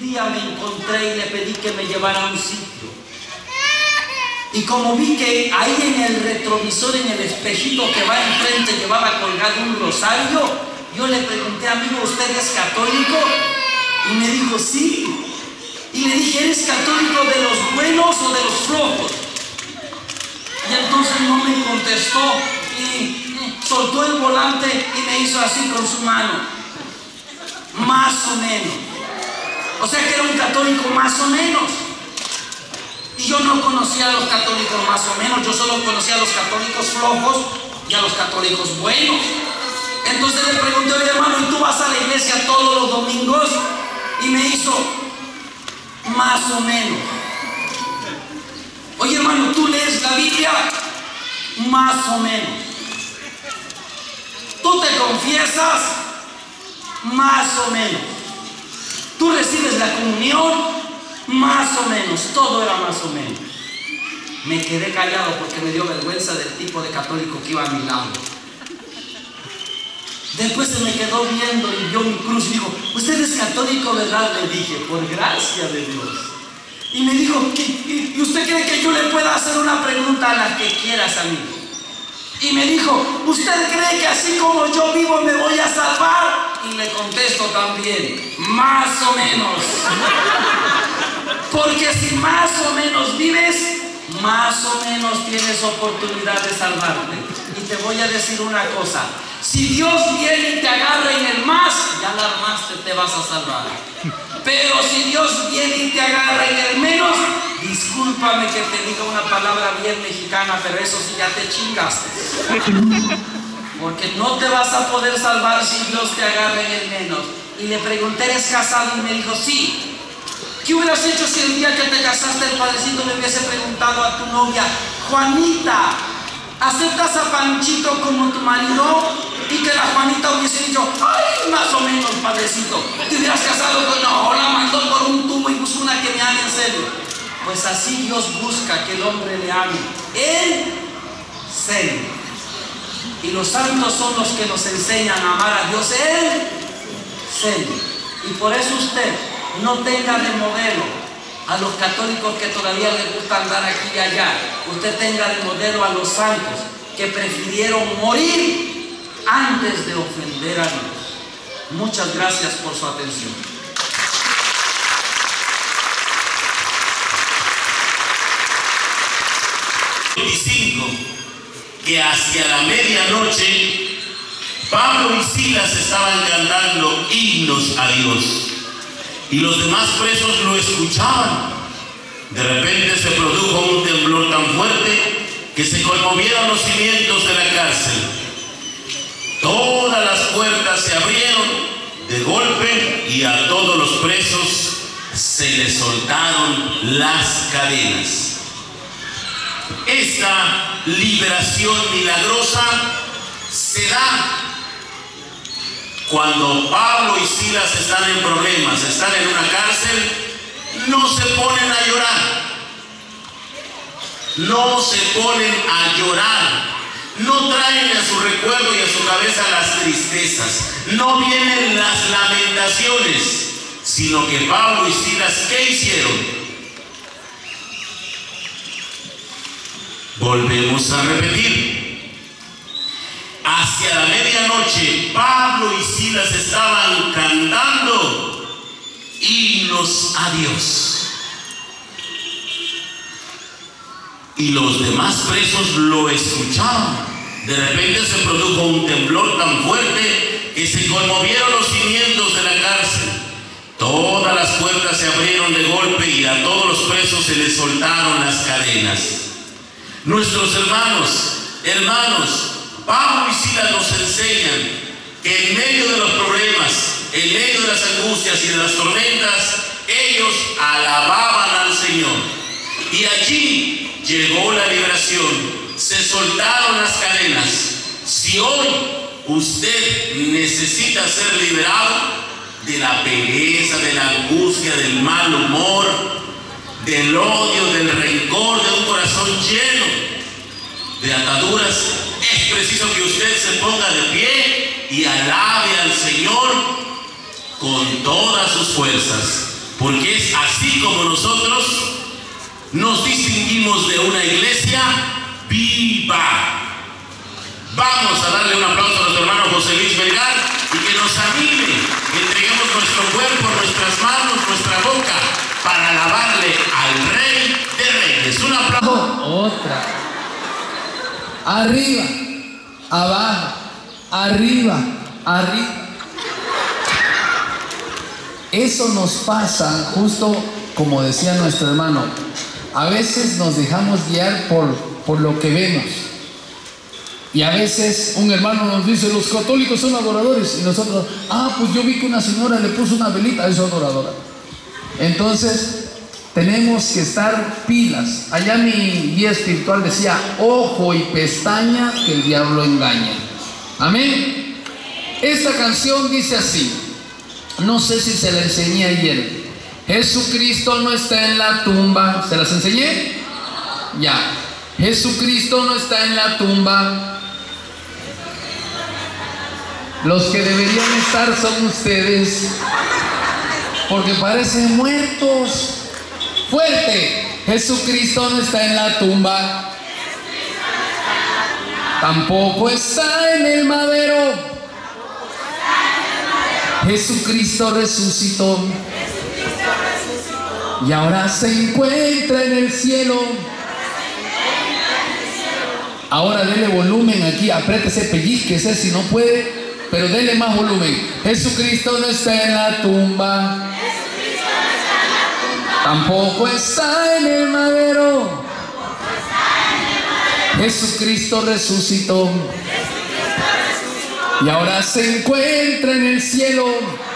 día me encontré y le pedí que me llevara a un sitio. Y como vi que ahí en el retrovisor, en el espejito que va enfrente, llevaba colgado un rosario, yo le pregunté: amigo, ¿usted es católico? Y me dijo: sí. Y le dije: ¿eres católico de los buenos o de los flojos? Y entonces no me contestó y soltó el volante y me hizo así con su mano. Más o menos. O sea que era un católico más o menos. Y yo no conocía a los católicos más o menos, yo solo conocía a los católicos flojos y a los católicos buenos. Entonces le pregunté: oye, hermano, ¿y tú vas a la iglesia todos los domingos? Y me hizo: más o menos. Oye, hermano, ¿tú lees la Biblia? Más o menos. ¿Tú te confiesas? Más o menos. ¿Tú recibes la comunión? Más o menos. Todo era más o menos. Me quedé callado porque me dio vergüenza del tipo de católico que iba a mi lado. Después se me quedó viendo y vio mi cruz y dijo: ¿usted es católico, verdad? Le dije: por gracia de Dios. Y me dijo: ¿y usted cree que yo le pueda hacer una pregunta a la que quieras, amigo? Y me dijo: ¿usted cree que así como yo vivo me voy a salvar? Y le contesto también: más o menos. Porque si más o menos vives, más o menos tienes oportunidad de salvarte. Y te voy a decir una cosa: si Dios viene y te agarra en el más, ya la armaste, te vas a salvar. Pero si Dios viene y te agarra en el menos, discúlpame que te diga una palabra bien mexicana, pero eso sí ya te chingaste. Porque no te vas a poder salvar si Dios te agarra en el menos. Y le pregunté: ¿eres casado? Y me dijo: sí. ¿Qué hubieras hecho si el día que te casaste el padrecito le hubiese preguntado a tu novia: Juanita, ¿aceptas a Panchito como tu marido? Y que la Juanita hubiese dicho: ay, más o menos, padrecito. Te hubieras casado con... no, la mandó por un tubo y buscó una que me ame en serio. Pues así Dios busca que el hombre le ame en serio. Y los santos son los que nos enseñan a amar a Dios en serio. Y por eso usted no tenga de modelo a los católicos que todavía les gusta andar aquí y allá. Usted tenga de modelo a los santos que prefirieron morir antes de ofender a Dios. Muchas gracias por su atención. Que hacia la medianoche Pablo y Silas estaban cantando himnos a Dios y los demás presos lo escuchaban. De repente se produjo un temblor tan fuerte que se conmovieron los cimientos de la cárcel. Todas las puertas se abrieron de golpe y a todos los presos se les soltaron las cadenas. Esta liberación milagrosa se da cuando Pablo y Silas están en problemas, están en una cárcel. No se ponen a llorar, no se ponen a llorar, no traen a su recuerdo y a su cabeza las tristezas, no vienen las lamentaciones, sino que Pablo y Silas, ¿qué hicieron? Volvemos a repetir. Hacia la medianoche, Pablo y Silas estaban cantando himnos a Dios. Y los demás presos lo escuchaban. De repente se produjo un temblor tan fuerte que se conmovieron los cimientos de la cárcel. Todas las puertas se abrieron de golpe y a todos los presos se les soltaron las cadenas. Nuestros hermanos, Pablo y Silas nos enseñan que en medio de los problemas, en medio de las angustias y de las tormentas, ellos alababan al Señor. Y allí llegó la liberación, se soltaron las cadenas. Si hoy usted necesita ser liberado de la pereza, de la angustia, del mal humor, del odio, del rencor, de un corazón lleno de ataduras, es preciso que usted se ponga de pie y alabe al Señor con todas sus fuerzas, porque es así como nosotros nos distinguimos de una iglesia viva. Vamos a darle un aplauso a nuestro hermano José Luis Vergara y que nos anime, que entreguemos nuestro cuerpo, nuestras manos, nuestra boca para alabarle al Rey de Reyes. Un aplauso. Otra. Arriba, abajo, arriba, arriba. Eso nos pasa justo como decía nuestro hermano. A veces nos dejamos guiar por lo que vemos. Y a veces un hermano nos dice, los católicos son adoradores. Y nosotros, pues yo vi que una señora le puso una velita, es adoradora. Entonces, tenemos que estar pilas. Allá mi guía espiritual decía, ojo y pestaña que el diablo engaña. Amén. Esta canción dice así, no sé si se la enseñé ayer. Jesucristo no está en la tumba. ¿Se las enseñé? Ya. Jesucristo no está en la tumba. Los que deberían estar son ustedes, porque parecen muertos. Fuerte. Jesucristo no está en la tumba. Tampoco está en el madero. Jesucristo resucitó. Y ahora se encuentra en el cielo. Ahora dele volumen aquí, apriétese, pellizquese si no puede, pero dele más volumen. Jesucristo no está en la tumba. Tampoco está en el madero. Jesucristo resucitó. Y ahora se encuentra en el cielo.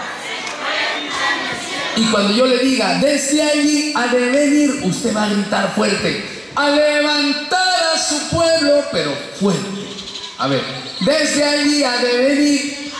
Y cuando yo le diga, desde allí ha de venir, usted va a gritar fuerte, a levantar a su pueblo, pero fuerte. A ver, desde allí ha de venir.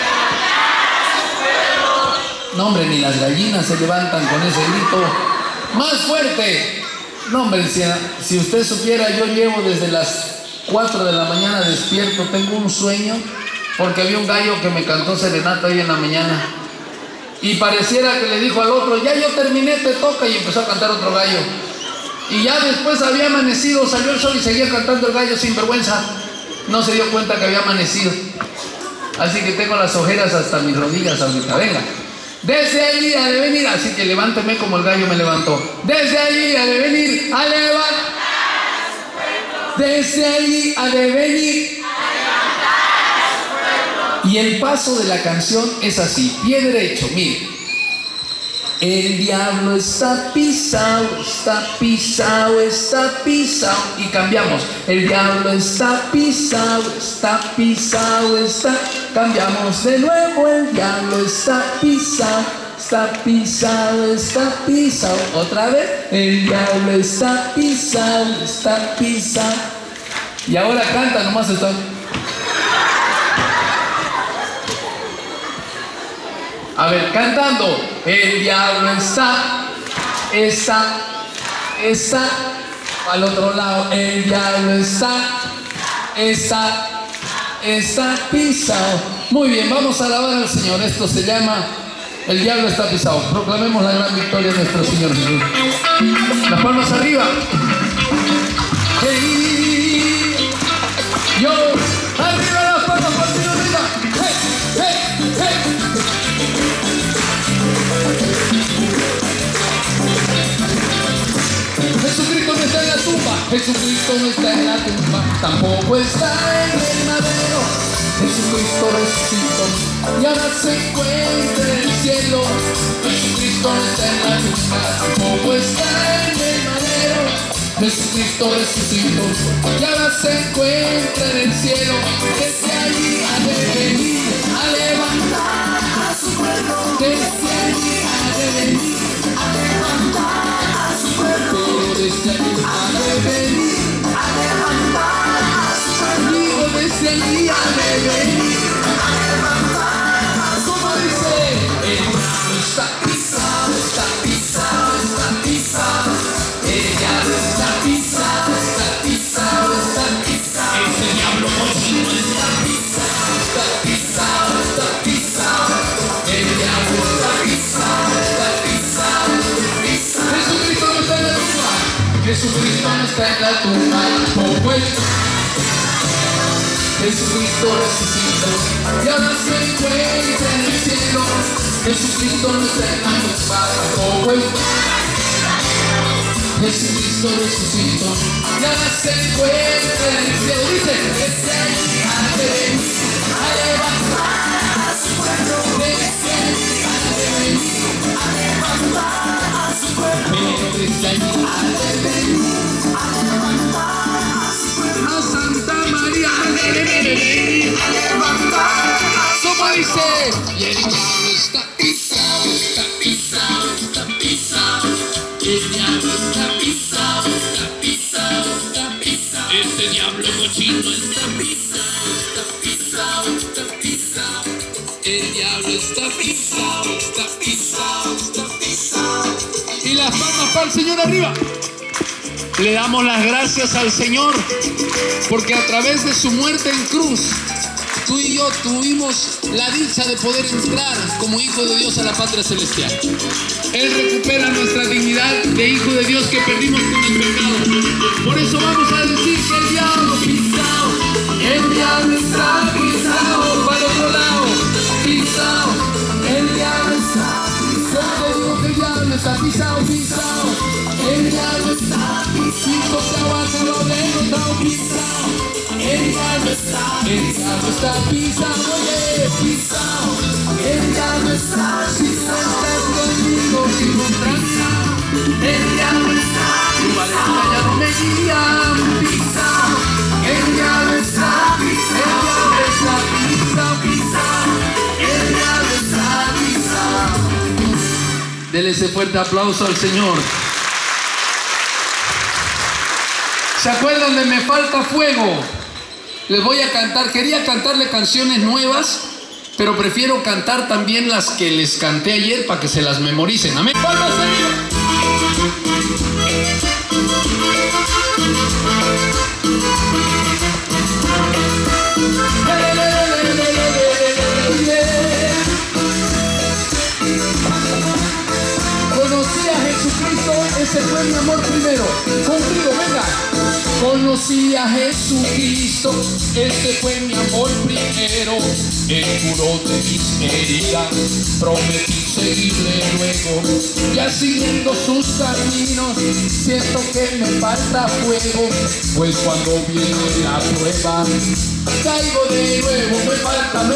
No, hombre, ni las gallinas se levantan con ese grito. Más fuerte. No, hombre, si usted supiera, yo llevo desde las 4 de la mañana despierto, tengo un sueño, porque había un gallo que me cantó serenata hoy en la mañana. Y pareciera que le dijo al otro, ya yo terminé, te toca, y empezó a cantar otro gallo. Y ya después había amanecido, salió el sol y seguía cantando el gallo sin vergüenza. No se dio cuenta que había amanecido. Así que tengo las ojeras hasta mis rodillas ahorita. Venga. Desde allí ha de venir, así que levánteme como el gallo me levantó. Desde allí ha de venir a levantar. Desde allí ha de venir. Y el paso de la canción es así, pie derecho, mire. El diablo está pisado, está pisado, está pisado. Y cambiamos. El diablo está pisado, está pisado, está. Cambiamos de nuevo. El diablo está pisado, está pisado, está pisado. Otra vez. El diablo está pisado, está pisado. Y ahora canta, nomás está. A ver, cantando. El diablo está al otro lado. El diablo está pisado. Muy bien, vamos a alabar al Señor. Esto se llama El diablo está pisado. Proclamemos la gran victoria de nuestro Señor Jesús. Las palmas arriba. Hey, yo, arriba las palmas, por arriba. Hey, hey, hey. Jesucristo no está en la tumba. Jesucristo no está en la tumba. Tampoco está en el madero. Jesucristo resucitó y ahora se encuentra en el cielo. Jesucristo no está en la tumba. Tampoco está en el madero. Jesucristo resucitó y ahora se encuentra en el cielo. Desde allí ha de venir a levantar a su pueblo. Desde allí ha de venir a levantar a su pueblo. Desde allí ha de venir a levantar a su pueblo. Digo, desde allí ha de venir a levantar a su pueblo. Como dice, el diablo está pisado, está pisado, está pisado. El diablo está pisado, está pisado, está pisado. Ese diablo cochino está pisado, está pisado, está pisado. El diablo está pisado. Jesucristo no está en la tumba, tampoco está. Jesucristo resucitó y ahora se encuentra en el cielo. Jesucristo no está en la tumba, tampoco está. Jesucristo resucitó y ahora se encuentra en el cielo. Dice, desde allí a levantar a su pueblo. Desde allí a levantar a su pueblo. Pero desde allí a levantar a su pueblo. A Santa María a levantar a su pueblo. Dice, y el diablo está pisado, está pisado, está pisado. El diablo está pisado, está pisado, está pisado. Este diablo cochino está pisado, está pisado, está pisado. El diablo está pisado, está pisado, está pisado. Y las palmas para el Señor arriba. Le damos las gracias al Señor porque a través de su muerte en cruz, tú y yo tuvimos la dicha de poder entrar como hijo de Dios a la patria celestial. Él recupera nuestra dignidad de hijo de Dios que perdimos con el pecado. Por eso vamos a decir que el diablo pisado, el diablo está pisado para el otro lado, pisado, el diablo está pisado. Yo digo que el diablo está pisado, pisado, el diablo está pisado. Se aguanta lo derrotado, pisado. El diablo está pisado, oye, pisado. El diablo está pisado conmigo y contra mí. El diablo está pisado, ya no me guían, pisado. El diablo está pisado, el diablo está pisado. Dele ese fuerte aplauso al Señor. ¿Se acuerdan de Me Falta Fuego? Les voy a cantar, quería cantarle canciones nuevas, pero prefiero cantar también las que les canté ayer para que se las memoricen. Amén. ¡Palmas, Señor! Conocí a Jesucristo, ese fue mi amor primero. Contigo, venga. Conocí a Jesucristo, ese fue mi amor primero. Él curó de mis heridas, prometí seguirle luego. Ya siguiendo sus caminos, siento que me falta fuego. Pues cuando viene la prueba, caigo de nuevo. Me falta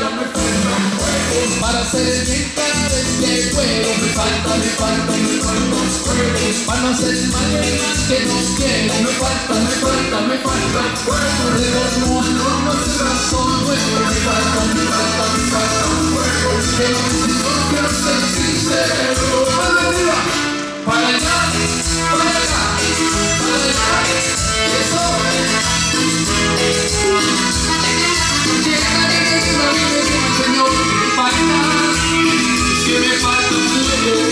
fuego para hacer el bien cada vez que puedo. Me falta fuego para no hacer el mal que no quiero. Me falta fuego. Retorno al horno, ese razón nuevo. Me falta fuego. Que no quiero ser sincero. Para allá, eso. Señor, para que me falta fuego.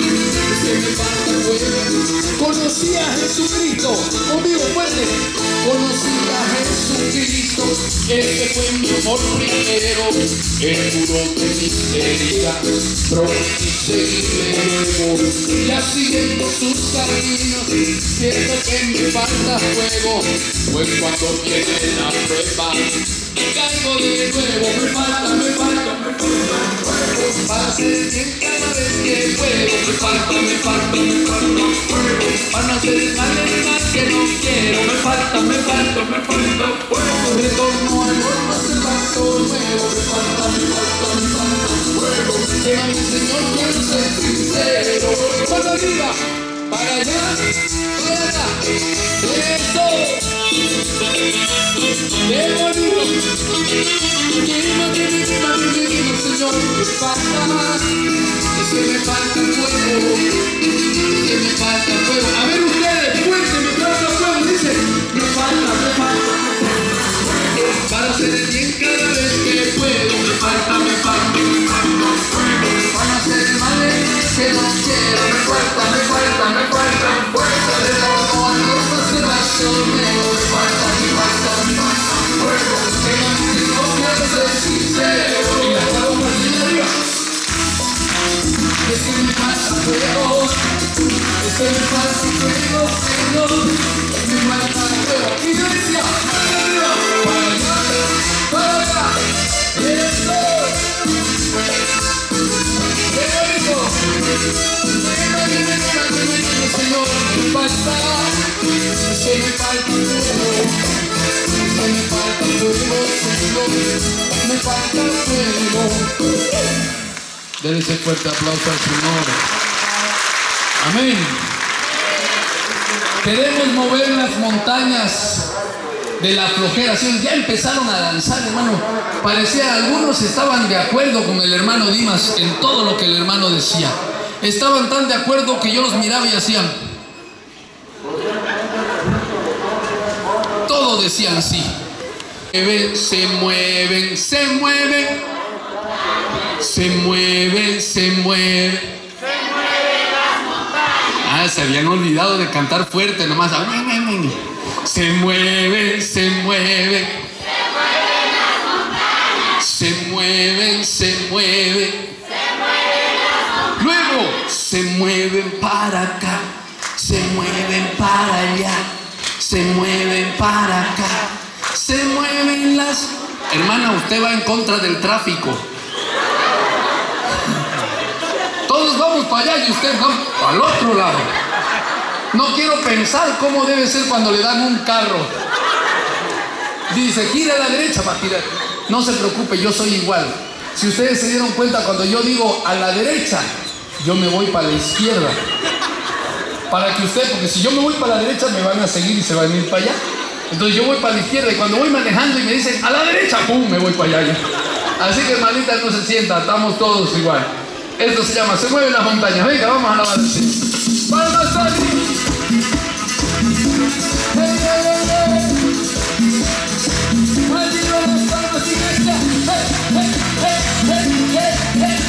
Conocí a Jesucristo, conmigo fuerte. Conocí a Jesucristo, ese fue mi amor primero. Él curó de mis heridas, prometí seguirle luego. Ya siguiendo sus caminos, siento que me falta fuego. Pues cuando viene la prueba, caigo de nuevo. Me falta fuego para hacer bien cada vez que puedo. Me falta fuego para no hacer el mal que no quiero. Me falta fuego. Retorno al horno, ese vaso nuevo. Me falta fuego. Que a mi Señor quiero ser sincero. Para arriba, para allá, para acá. Eso. ¡Qué bonito! Dime, Señor, me falta. Es que me falta fuego. Que me falta fuego. A ver ustedes, fuerte, me falta fuego. Dice, me falta para hacer el bien cada vez que puedo. Me falta fuego. Para hacer el mal que no quiero. Me falta fuego. De todo al horno se vaso nuevo. Me falta fuego. Que no quiero ser sincero. Y la paloma arriba. Es que me falta fuego. que me falta fuego, Señor, me falta fuego. Iglesia, para allá, eso. Señor, me falta, que me falta fuego, me falta fuego, Señor, me falta fuego. Denle ese fuerte aplauso al Señor. Amén. Queremos mover las montañas de la flojera. ¿Sí? Ya empezaron a danzar, hermano. Parecía, algunos estaban de acuerdo con el hermano Dimas en todo lo que el hermano decía. Estaban tan de acuerdo que yo los miraba y hacían. Todos decían sí. Se mueven, se mueven. Se mueven, se mueven. Se mueven las montañas. Se habían olvidado de cantar fuerte nomás. Se mueven, se mueven. Se mueven las montañas. Se mueven, se mueven. Se mueven las montañas. Luego se mueven para acá, se mueven para allá, se mueven para acá, se mueven las... Hermana, usted va en contra del tráfico. Todos vamos para allá y usted va al otro lado. No quiero pensar cómo debe ser cuando le dan un carro. Dice, gira a la derecha para girar. No se preocupe, yo soy igual. Si ustedes se dieron cuenta, cuando yo digo a la derecha, yo me voy para la izquierda. Para que usted, porque si yo me voy para la derecha, me van a seguir y se van a ir para allá. Entonces yo voy para la izquierda y cuando voy manejando y me dicen a la derecha, ¡pum!, me voy para allá. Así que, hermanita, no se sienta, estamos todos igual. Esto se llama, se mueven las montañas. Venga, vamos a alabar al Señor. ¡Vamos a salir! ¡Hey, hey, hey! ¡Arriba las palmas, iglesia! ¡Hey, hey, hey, hey, hey!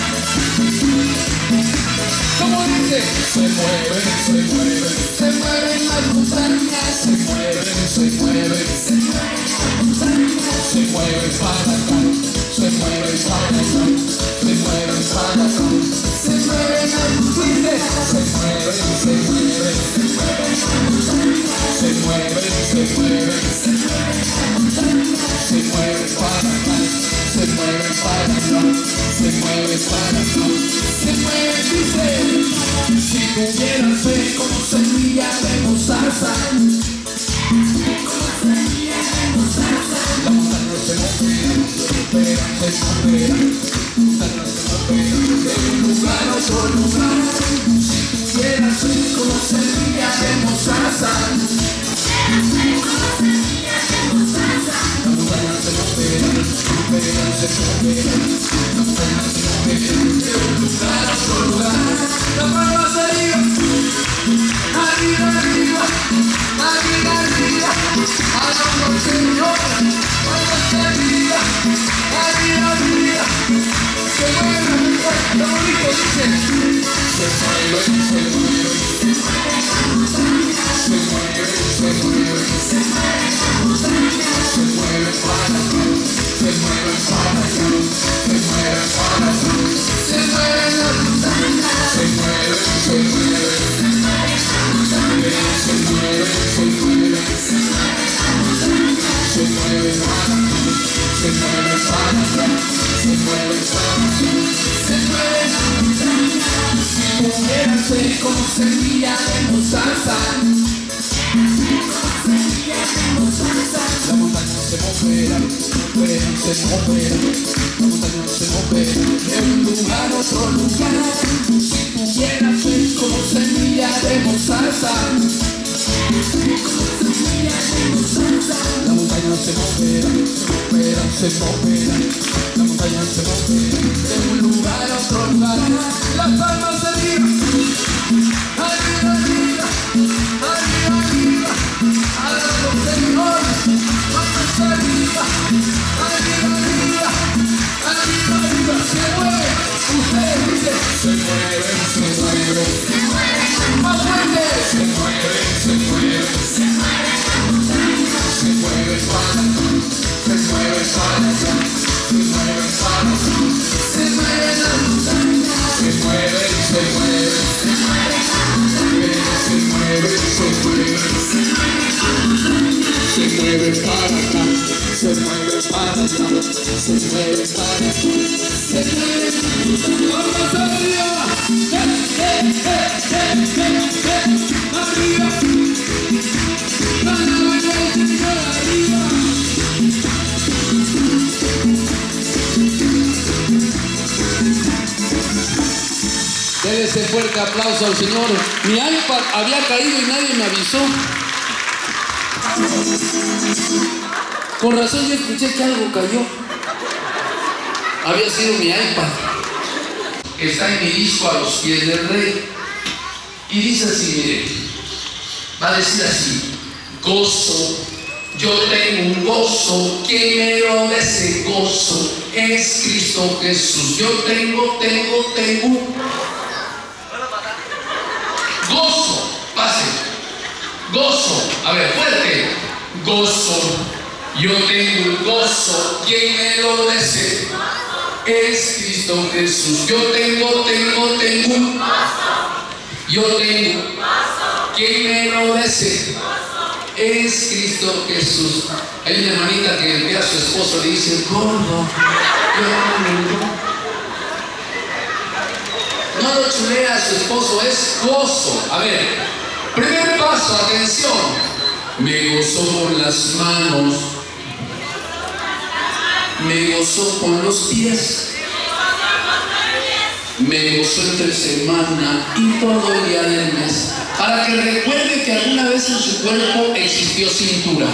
¿Cómo dice? Se mueven, se mueven, se mueven las montañas, se mueven, se mueven, se mueven las montañas, se mueven para acá, se mueven para acá, se mueven para acá, se mueven las montañas, se mueven, se mueven, se mueven las montañas, se mueven, se mueven, se mueven las montañas, se mueven para acá, se mueven para acá, se mueven para acá, se mueven, dice. Si tuvieras fe como semilla de mostaza, la montaña se moverá, se moverá, la montaña se moverá, de un lugar a otro lugar. Si tuvieras fe como semilla de mostaza, la montaña se moverá, se moverá, la montaña se moverá, de un lugar a otro lugar. La palma arriba, arriba, arriba, arriba, arriba, alabando al Señor, palmas arriba, arriba, arriba, se mueven, lo bonito dice, se mueven, se mueven, se mueven, se mueven, se mueven, se mueven para acá, se mueven para acá, se mueven para acá, se mueven las montañas. Se mueve, se mueve, se mueve, se mueve, se mueve, se mueve para acá, se mueve para acá, se mueve para acá, se mueve la montaña. Si pudieras ser como semilla de mostaza, la montaña se moverá, se moverá, la montaña se moverá, de un lugar a otro lugar. Si tuvieras fe como semilla de mostaza, la montaña se moverá, se moverá, la montaña se moverá, de un lugar a otro lugar. Las palmas arriba, arriba, arriba, arriba, arriba, alabando al Señor, palmas arriba, arriba, arriba, arriba, arriba, se mueve, ustedes dicen, se mueve, se mueve, se mueve, más fuerte, se mueve, se mueve, se mueve la montaña, se mueve para acá, se mueve para acá, se mueve para acá, se mueve la montaña, se mueve, se para acá, se mueve para allá, se mueve para allá, se mueve. ¡Vamos arriba! ¡Arriba! Dele ese fuerte aplauso al Señor. Mi iPad había caído y nadie me avisó. Con razón yo escuché que algo cayó. Había sido mi iPad. Está en mi disco A los pies del Rey. Y dice así, mire, va a decir así: gozo, yo tengo un gozo, quien me lo da ese gozo es Cristo Jesús. Yo tengo gozo, pase, gozo, a ver, fuerte, gozo, yo tengo un gozo, quien me lo da ese es Cristo Jesús. Yo tengo un gozo. Yo tengo, quien me lo desee es Cristo Jesús. Hay una hermanita que ve a su esposo y le dice: gordo, no lo chulea a su esposo, es gozo. A ver, primer paso, atención. Me gozo con las manos, me gozo con los pies, me gozo entre semana y todo el día del mes, para que recuerde que alguna vez en su cuerpo existió cintura.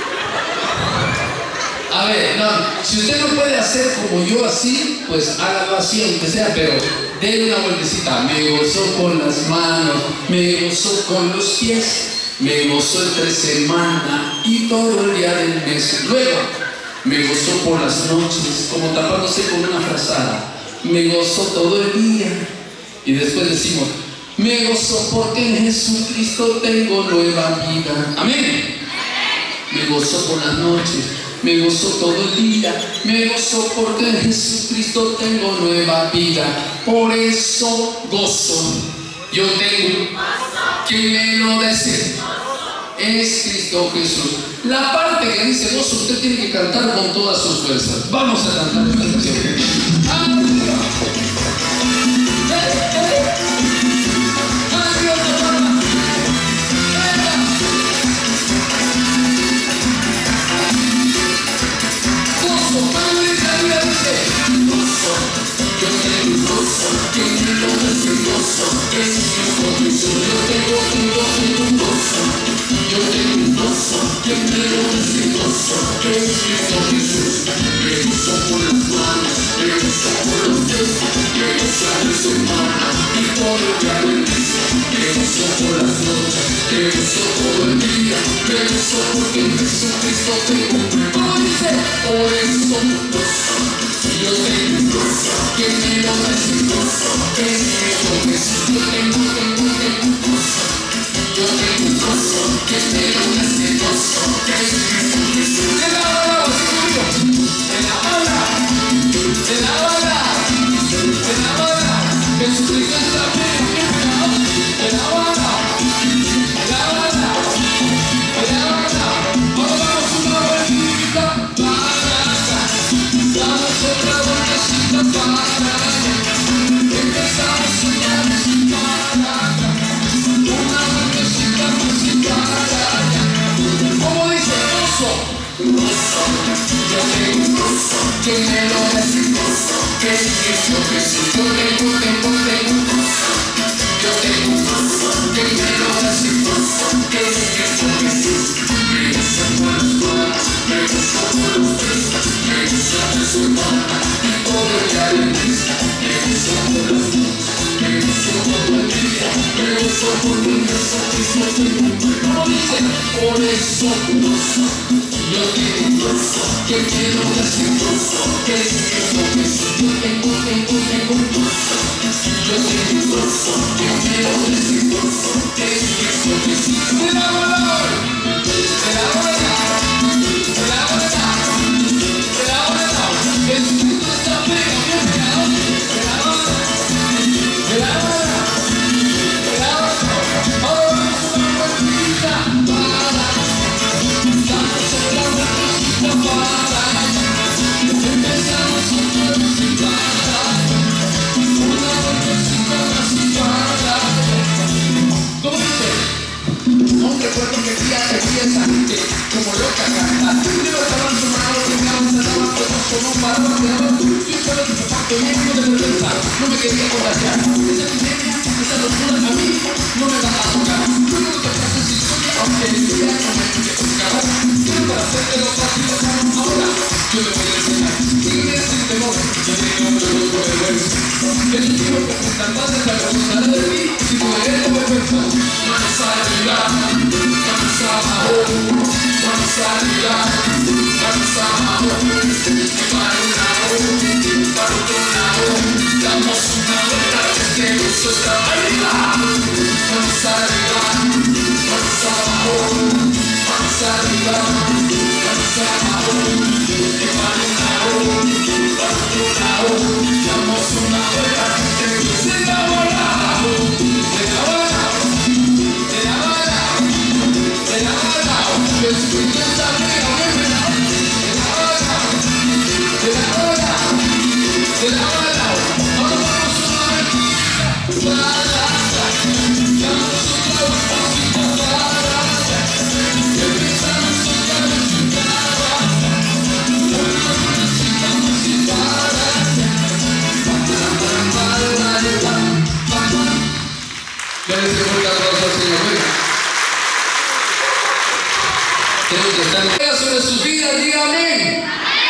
A ver, no, si usted no puede hacer como yo así, pues hágalo así aunque sea, pero déle una vueltecita. Me gozo con las manos, me gozo con los pies, me gozo entre semana y todo el día del mes. Luego, me gozo por las noches, como tapándose con una frazada. Me gozo todo el día. Y después decimos: me gozo porque en Jesucristo tengo nueva vida. Amén. Me gozo por las noches, me gozo todo el día, me gozo porque en Jesucristo tengo nueva vida. Por eso gozo, yo tengo, quien me lo desee es Cristo Jesús. La parte que dice gozo, usted tiene que cantar con todas sus fuerzas. Vamos a cantar esta canción. no me quería contagiar. Esa epidemia, esa locura a mí no me va a tocar. Yo creo que pasa esa historia, aunque el día no me quiere tocar. Quiero para hacerte lo fácil, ahora yo te voy a enseñar. Sígueme sin temor, yo digo que no puede verse. Es un tipo que es capaz de avergonzar de mí si tú eres perfecto. Manos arriba, manos abajo, manos arriba, manos abajo. Para un lado, para otro lado, damos una vuelta que gusto está arriba. Manos arriba, manos abajo, manos arriba, manos abajo. Para un lado, para otro lado, damos una vuelta que gusto está arriba. Sobre sus vidas, dígame.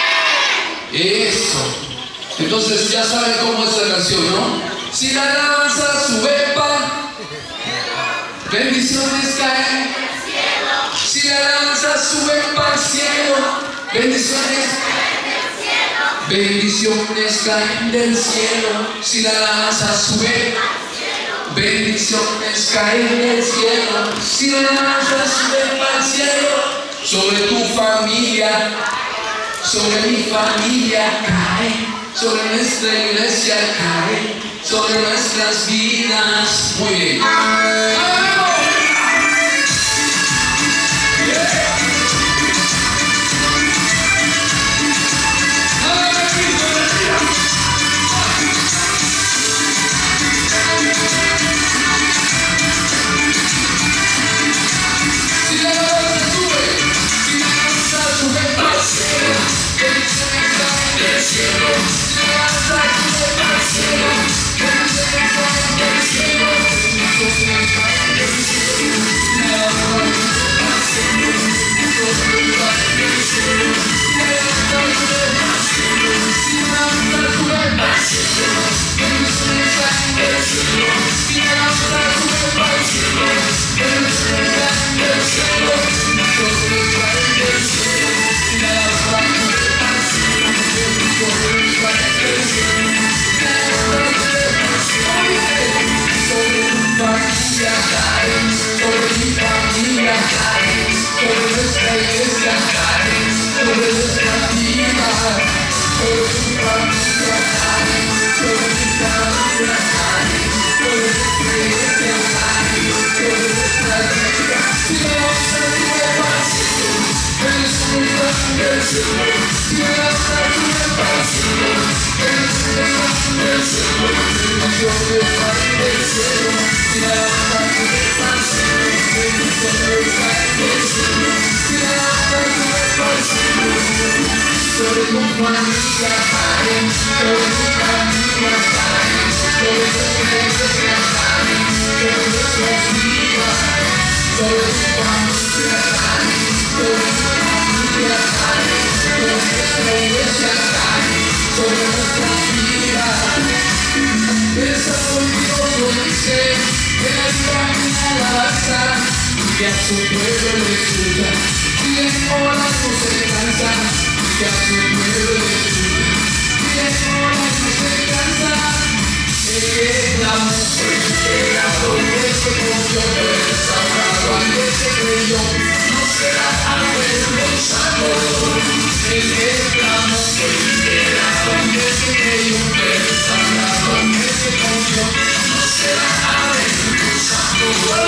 Eso. Entonces ya saben cómo es la canción, ¿no? Si la alabanza sube pa, bendiciones caen. Si la alabanza sube para el cielo, bendiciones caen. Bendiciones caen del cielo. Si la alabanza sube, bendiciones caen del cielo. Si la alabanza sube para el cielo, sobre tu familia, sobre mi familia cae, sobre nuestra iglesia cae, sobre nuestras vidas. Muy bien. Que a su pueblo le escucha, y en horas no se cansa, que a su pueblo le escucha, y en horas no se cansa, el clamor, ese confió, restaurado al que se creyó, no será avergonzado, el clamor, al que se creyó, restaurado al que se confió, no será avergonzado.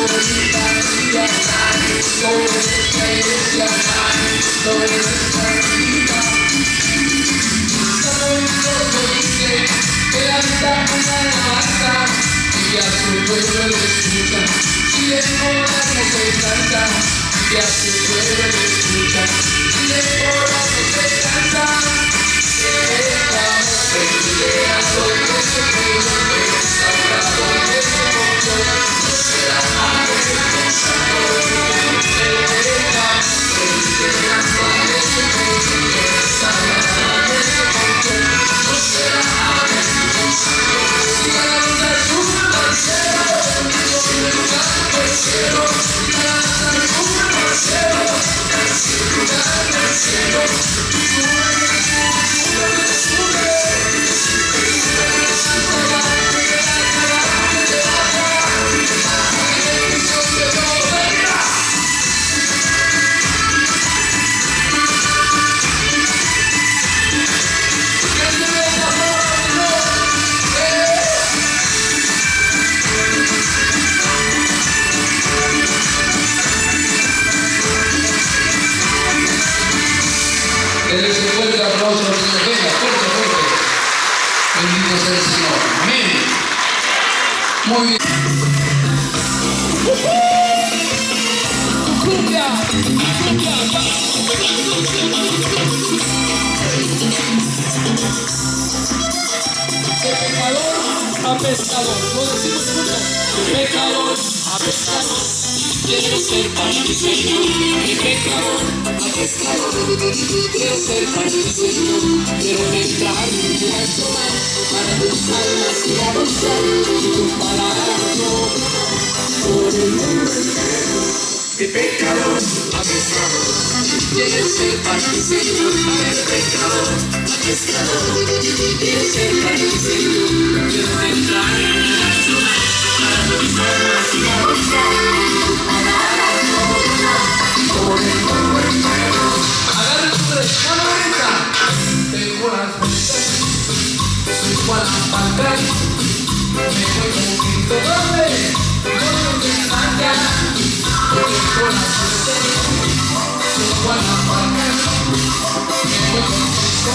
Muy bien. Cumbia, de pecador a pescador, lo decimos juntos. De pecador a pescador, quiero ser para mi Señor. De pecador a pescador, quiero ser para mi Señor. Quiero entrar en tu mar para tus almas y avanzar tu palabra por el mundo entero. De pecador a pescador, quiero ser para mi Señor. De pecador a pescador, quiero ser para mi Señor. Quiero entrar en tu mar para tus almas y avanzar tu palabra por el mundo entero. Agarra tu derecha, tengo las veces, soy Juan Pantán, me voy con Cristo doble, no donde manda, tengo las veces, soy Juan Pantán, me voy con Cristo,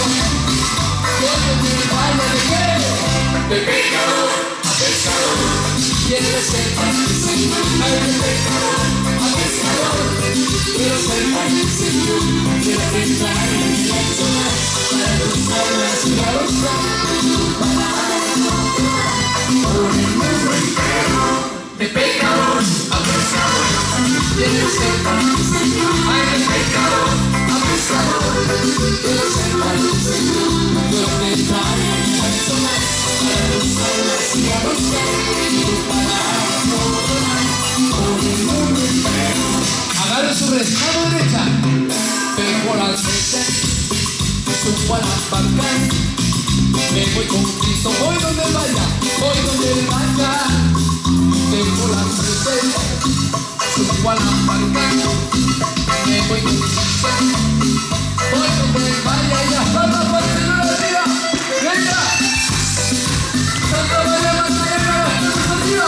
donde me vaya de qué, de pecador a pescador, quiero ser para mi Señor. Ay, de pecador a pescador, quiero ser para mi Señor. Quiero entrar en el mar para tus almas y avanzar tu palabra por el mundo entero. De pecador a pescador, quiero ser para mi Señor. Ay, de pecador a pescador, quiero ser para mi Señor. Quiero entrar en el mar para tus almas y avanzar tu palabra por el mundo entero. Agarre su mano derecha, pego las veces, subo a la barca, me voy con Cristo, voy donde vaya, voy donde vaya. Pego las veces, subo a la barca, me voy con Cristo, voy donde vaya. Y las palmas para el Señor arriba, venga. Santa María Magdalena, las palmas arriba.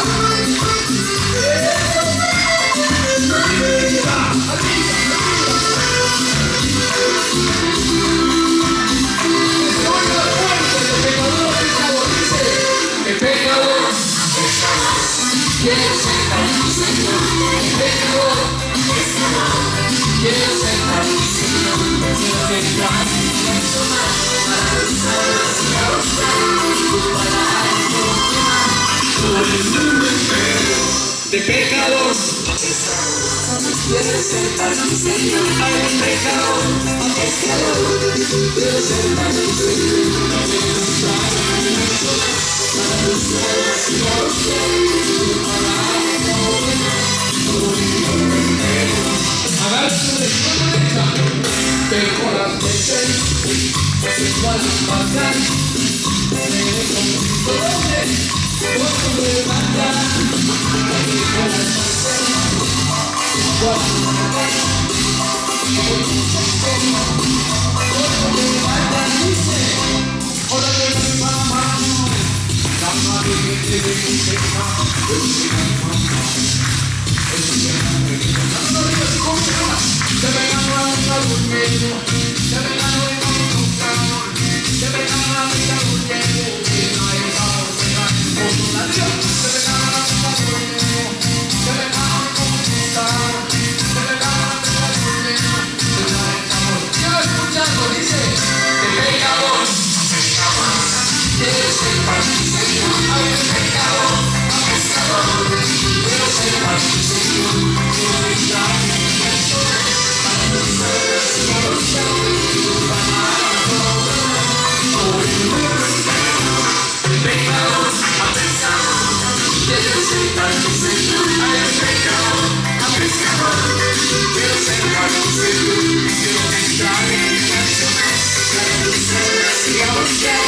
Quiero ser para mi Señor, pecador, quiero ser para mi Señor. Quiero entrar en tu mar para tus almas y avanzar tu palabra por el mundo entero. De pecador a pescador, quiero ser para mi Señor. Ay, de pecador a pescador, quiero ser para mi Señor. Quiero entrar en tu mar para tus almas y avanzar tu palabra por el mundo entero. Agarra su derecha, pego las veces, subo a la barca, me voy con Cristo doble, voy donde manda. Pego las veces, subo a la barca, me voy con Cristo, voy donde manda. Dice, hola de mi mamá, la madre que te bendiga, lleno, de pecado y con sabor, de pecado la vida lo llevo, y no hay sabor, se trae el fondo la vida, de pecado la vida lo llevo, de pecado y con sabor, de pecado la vida lo llevo, se trae el sabor. Quiero escucharlo, dice, de pecador, quiero ser para ti, Señor, a ver, pecador, a pescador, quiero ser para ti, Señor, quiero estar en mi corazón, para tu ser, Señor, por el mundo entero, de pecador a pescador, quiero ser para ti, Señor, a ver, pecador, a pescador, quiero ser para ti, Señor, quiero estar en mi corazón, para tu ser, Señor,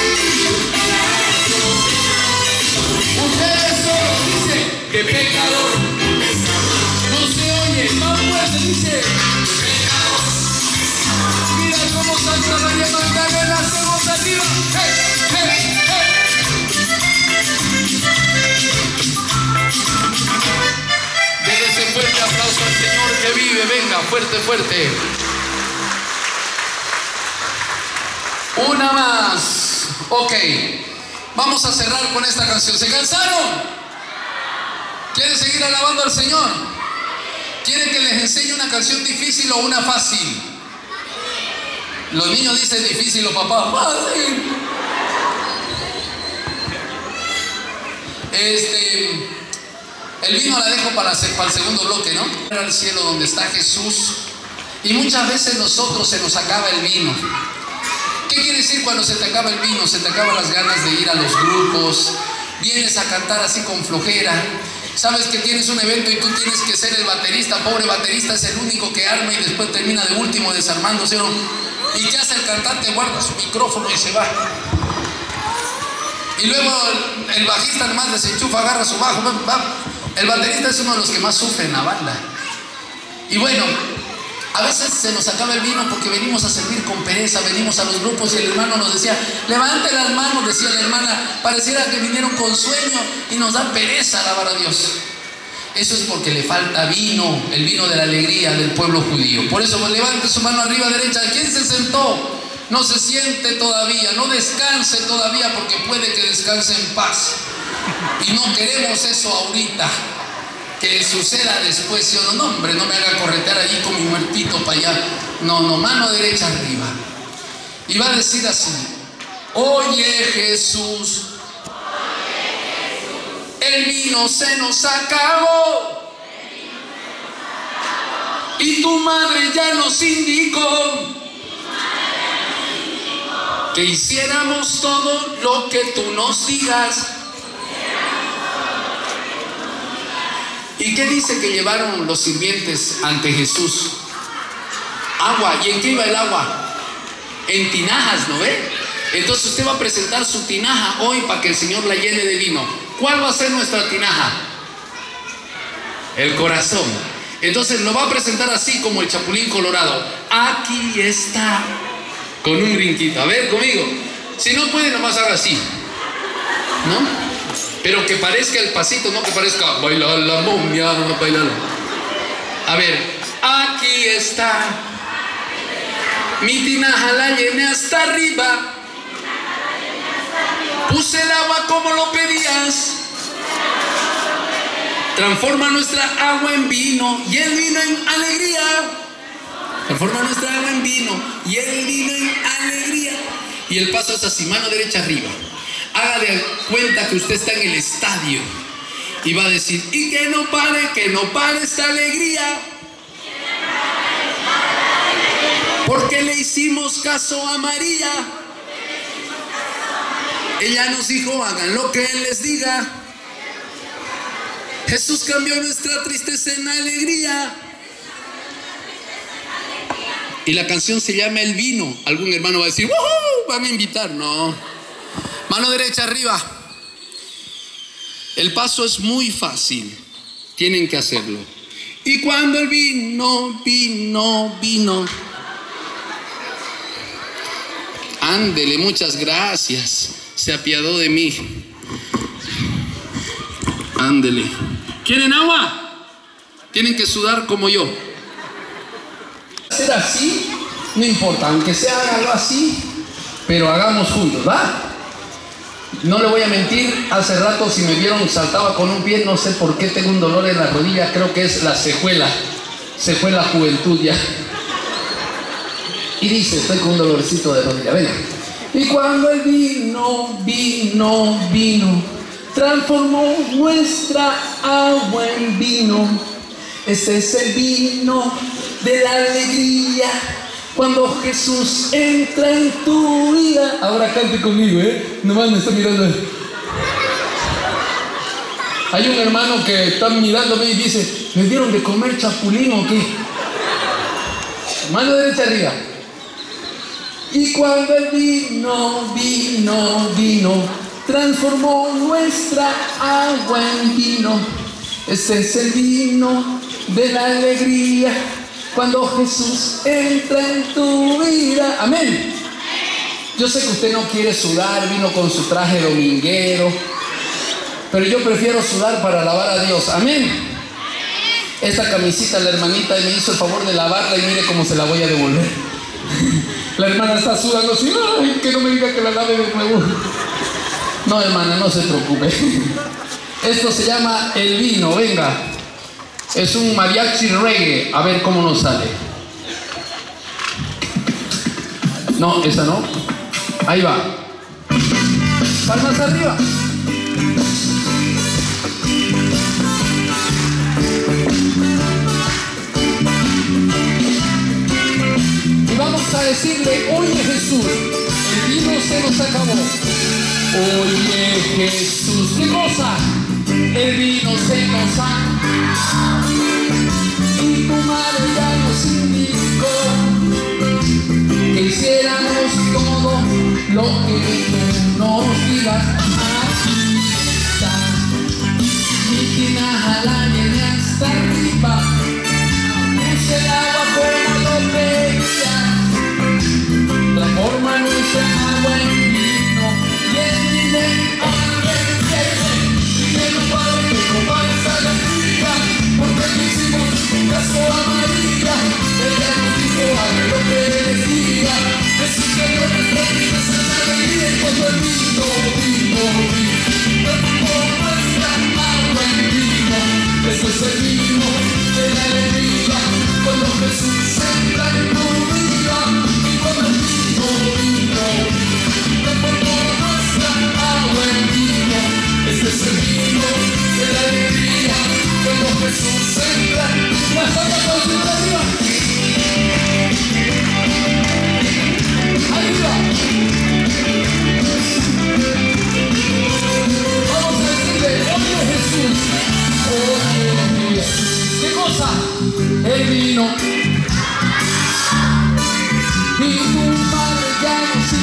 ustedes solo dicen que pecador, no se oye, más fuerte dice pecador. Mira cómo salta María Magdalena, hacemos arriba. ¡Hey, hey, hey! Dele ese fuerte aplauso al Señor que vive, venga, fuerte, fuerte. Una más, ok. Vamos a cerrar con esta canción. ¿Se cansaron? ¿Quieren seguir alabando al Señor? ¿Quieren que les enseñe una canción difícil o una fácil? Los niños dicen difícil, los papás fácil. El vino la dejo para el segundo bloque, ¿no? Al cielo donde está Jesús. Y muchas veces nosotros se nos acaba el vino. ¿Qué quiere decir cuando se te acaba el vino? Se te acaban las ganas de ir a los grupos, vienes a cantar así con flojera, sabes que tienes un evento y tú tienes que ser el baterista, pobre baterista es el único que arma y después termina de último desarmándose, ¿no? ¿Y qué hace el cantante? Guarda su micrófono y se va. Y luego el bajista nomás desenchufa, agarra su bajo, va. El baterista es uno de los que más sufre en la banda. Y bueno, a veces se nos acaba el vino porque venimos a servir con pereza, venimos a los grupos y el hermano nos decía, levante las manos, decía la hermana, pareciera que vinieron con sueño y nos da pereza alabar a Dios. Eso es porque le falta vino, el vino de la alegría del pueblo judío. Por eso, pues, levante su mano arriba derecha. ¿Quién se sentó? No se siente todavía, no descanse todavía porque puede que descanse en paz. Y no queremos eso ahorita. Que suceda después, ¿sí o no? No, hombre, no me haga corretear allí con mi muertito para allá. No, mano derecha arriba. Y va a decir así: oye Jesús, el vino se nos acabó y tu madre ya nos indicó que hiciéramos todo lo que tú nos digas. ¿Y qué dice que llevaron los sirvientes ante Jesús? Agua. ¿Y en qué iba el agua? En tinajas, ¿no ve? Entonces usted va a presentar su tinaja hoy para que el Señor la llene de vino. ¿Cuál va a ser nuestra tinaja? El corazón. Entonces lo va a presentar así como el Chapulín Colorado. Aquí está. Con un brinquito. A ver, conmigo. Si no puede, nomás haga así, ¿no? Pero que parezca el pasito, no que parezca bailar la momia, bailar. A ver, aquí está. Mi tinaja la llené hasta arriba. Puse el agua como lo pedías. Transforma nuestra agua en vino y el vino en alegría. Transforma nuestra agua en vino y el vino en alegría. Y el paso es así, mano derecha arriba. Haga de cuenta que usted está en el estadio y va a decir, y que no pare esta alegría. Porque le hicimos caso a María. Ella nos dijo, hagan lo que Él les diga. Jesús cambió nuestra tristeza en alegría. Y la canción se llama El Vino. Algún hermano va a decir, ¡woohoo! Van a invitar. No. Mano derecha arriba. El paso es muy fácil. Tienen que hacerlo. Y cuando el vino. Ándele, muchas gracias. Se apiadó de mí. Ándele. ¿Quieren agua? Tienen que sudar como yo. Hacer así No importa, aunque sea hágalo así, pero hagamos juntos, ¿va? No le voy a mentir, hace rato si me vieron saltaba con un pie, no sé por qué tengo un dolor en la rodilla, creo que es la cejuela. Se fue la juventud ya. Y dice, estoy con un dolorcito de rodilla, venga. Y cuando el vino, transformó nuestra agua en vino. Este es el vino de la alegría. Cuando Jesús entra en tu vida. Ahora cante conmigo, nomás me está mirando. Hay un hermano que está mirándome y dice, ¿me dieron de comer chapulín o qué? Mano derecha arriba. Y cuando el vino, transformó nuestra agua en vino. Este es el vino de la alegría. Cuando Jesús entra en tu vida. Amén. Yo sé que usted no quiere sudar, vino con su traje dominguero, pero yo prefiero sudar para alabar a Dios. Amén. Esta camisita la hermanita me hizo el favor de lavarla y mire cómo se la voy a devolver. La hermana está sudando así, ay, que no me diga que la lave de nuevo. No, hermana, no se preocupe. Esto se llama el vino, venga. Es un mariachi reggae. A ver cómo nos sale. No, esa no. Ahí va. Palmas arriba. Y vamos a decirle, oye Jesús, el vino se nos acabó. Oye Jesús, ¿qué cosa? El vino se nos acabó. Y tu madre ya nos indicó que hiciéramos todo lo que tú nos digas. Aquí está mi tinaja, la llené hasta arriba. Puse el agua como lo pedía. Transforma nuestra agua en vino y el dinero y que no pare esa alegría, porque le hicimos caso a María. Ella nos dijo haga lo que decía. Jesús que no nuestra vida es la alegría. Y cuando el vino transformó nuestra agua en vino. Este es el vino de la alegría. Cuando Jesús entra en tu vida. Y cuando el vino transformó nuestra agua en vino. Este es el vino de la alegría. Cuando Jesús entra en tu vida. Arriba. Vamos a decirle, oye Jesús, oye Jesús. ¿Qué cosa? El vino. Y tu madre ya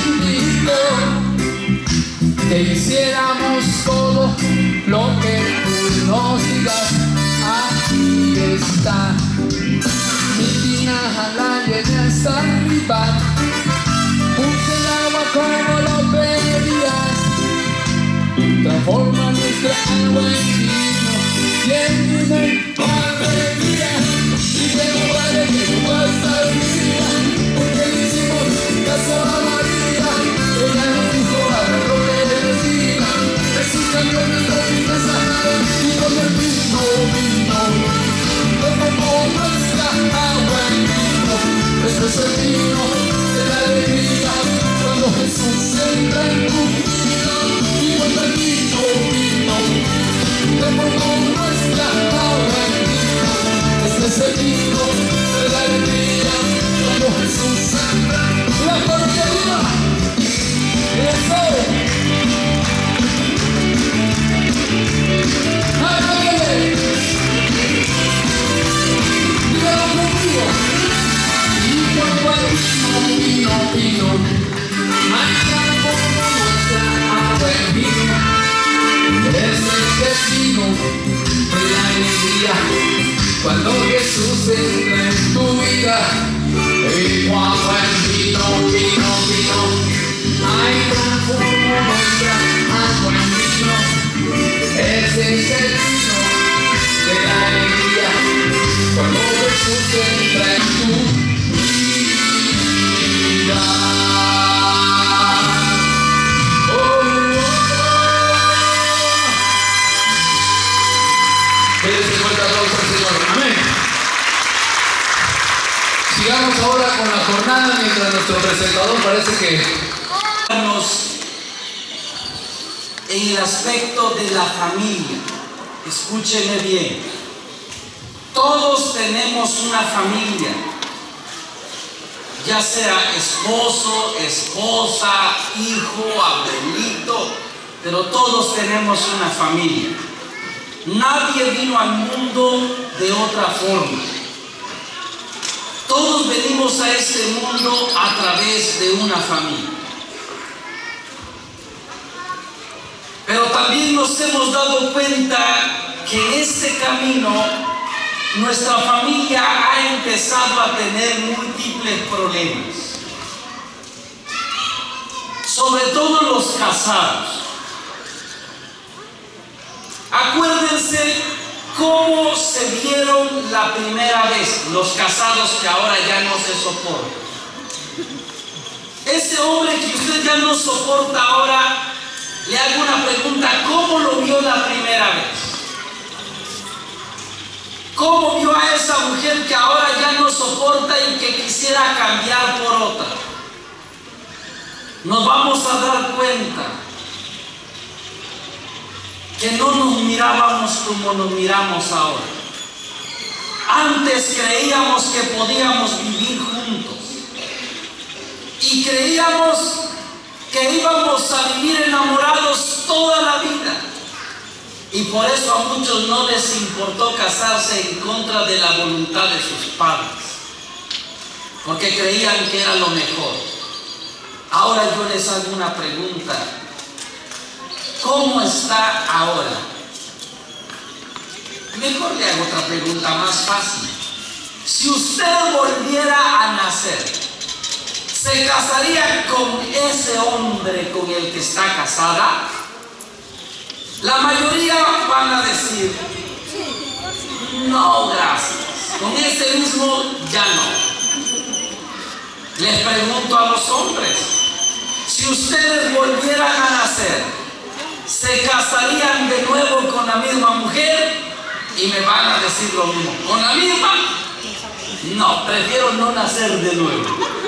nos indicó que hiciéramos todo lo que tú nos digas. Aquí está mi tinaja, la llené hasta arriba. Puse el agua como lo pedías. Transforma nuestra agua en vino y en vino alegría. Y que no vale esta alegría, porque le hicimos caso a María. Ella nos dijo haga lo que decía. Jesús cambió nuestra vida sana. Y con el vino transformó nuestra agua en vino. Este es el vino de la alegría. Cuando Jesús entra en tu vida. Y cuando el vino transformó nuestra agua en vino. Este es el vino de la alegría. Cuando Jesús entra en tu vida. La familia arriba. Eso. ¡Ay, dígalo conmigo! Y cuando el vino, hay transformó nuestra agua en vino. Este es el vino de la alegría. Cuando Jesús entra en tu vida. Y cuando el vino, hay transformó nuestra agua en vino. Ese es el vino de la alegría. Cuando Jesús entra en tu vida. sigamos ahora con la jornada mientras nuestro presentador parece que... En el aspecto de la familia, escúchenme bien, todos tenemos una familia, ya sea esposo, esposa, hijo, abuelito, pero todos tenemos una familia. Nadie vino al mundo de otra forma. Todos venimos a este mundo a través de una familia. Pero también nos hemos dado cuenta que en este camino nuestra familia ha empezado a tener múltiples problemas. Sobre todo los casados. Acuérdense cómo se vieron la primera vez los casados que ahora ya no se soportan. Ese hombre que usted ya no soporta ahora, le hago una pregunta: ¿cómo lo vio la primera vez? ¿Cómo vio a esa mujer que ahora ya no soporta y que quisiera cambiar por otra? Nos vamos a dar cuenta que no nos mirábamos como nos miramos ahora. Antes creíamos que podíamos vivir juntos y creíamos que íbamos a vivir enamorados toda la vida, y por eso a muchos no les importó casarse en contra de la voluntad de sus padres, porque creían que era lo mejor. Ahora yo les hago una pregunta: ¿cómo está ahora? Mejor le hago otra pregunta más fácil. Si usted volviera a nacer, ¿se casaría con ese hombre con el que está casada? La mayoría van a decir: no, gracias, con ese mismo ya no. Les pregunto a los hombres: si ustedes volvieran a nacer, ¿se casarían de nuevo con la misma mujer? Y me van a decir lo mismo: ¿con la misma? No, prefiero no nacer de nuevo.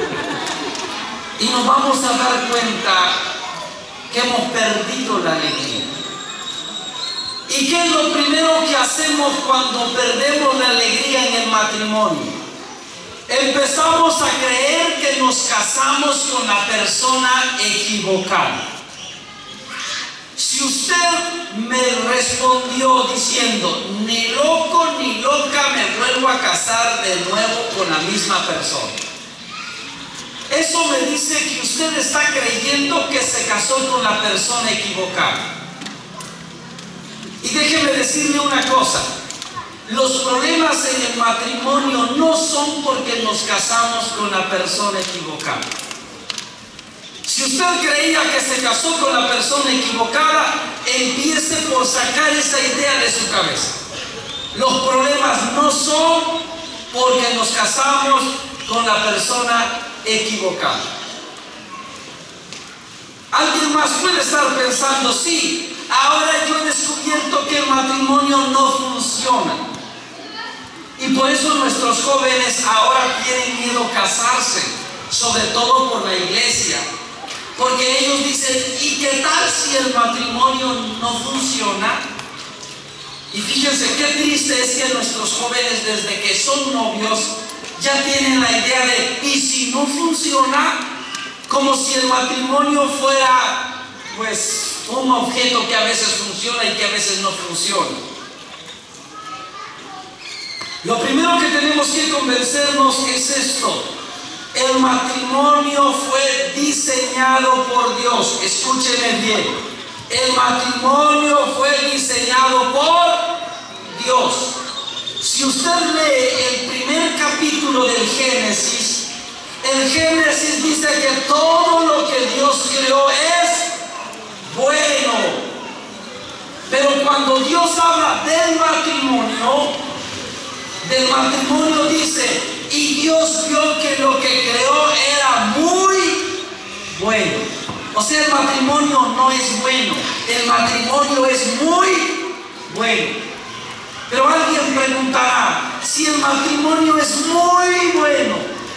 Y nos vamos a dar cuenta que hemos perdido la alegría. ¿Y qué es lo primero que hacemos cuando perdemos la alegría en el matrimonio? Empezamos a creer que nos casamos con la persona equivocada. Si usted me respondió diciendo: ni loco ni loca me vuelvo a casar de nuevo con la misma persona, eso me dice que usted está creyendo que se casó con la persona equivocada. Y déjeme decirle una cosa: los problemas en el matrimonio no son porque nos casamos con la persona equivocada. Si usted creía que se casó con la persona equivocada, empiece por sacar esa idea de su cabeza. Los problemas no son porque nos casamos con la persona equivocada. Alguien más puede estar pensando: sí, ahora yo he descubierto que el matrimonio no funciona, y por eso nuestros jóvenes ahora tienen miedo a casarse, sobre todo por la iglesia, porque ellos dicen: ¿y qué tal si el matrimonio no funciona? Y fíjense qué triste es que nuestros jóvenes, desde que son novios, ya tienen la idea de: ¿y si no funciona? Como si el matrimonio fuera pues un objeto que a veces funciona y que a veces no funciona. Lo primero que tenemos que convencernos es esto: el matrimonio fue diseñado por Dios. Escúchenme bien: el matrimonio fue diseñado por Dios. Si usted lee el primer capítulo del Génesis, el Génesis dice que todo lo que Dios creó es bueno. Pero cuando Dios habla del matrimonio dice: y Dios vio que lo que creó era muy bueno. O sea, el matrimonio no es bueno, el matrimonio es muy bueno. Pero alguien preguntará: si el matrimonio es muy bueno,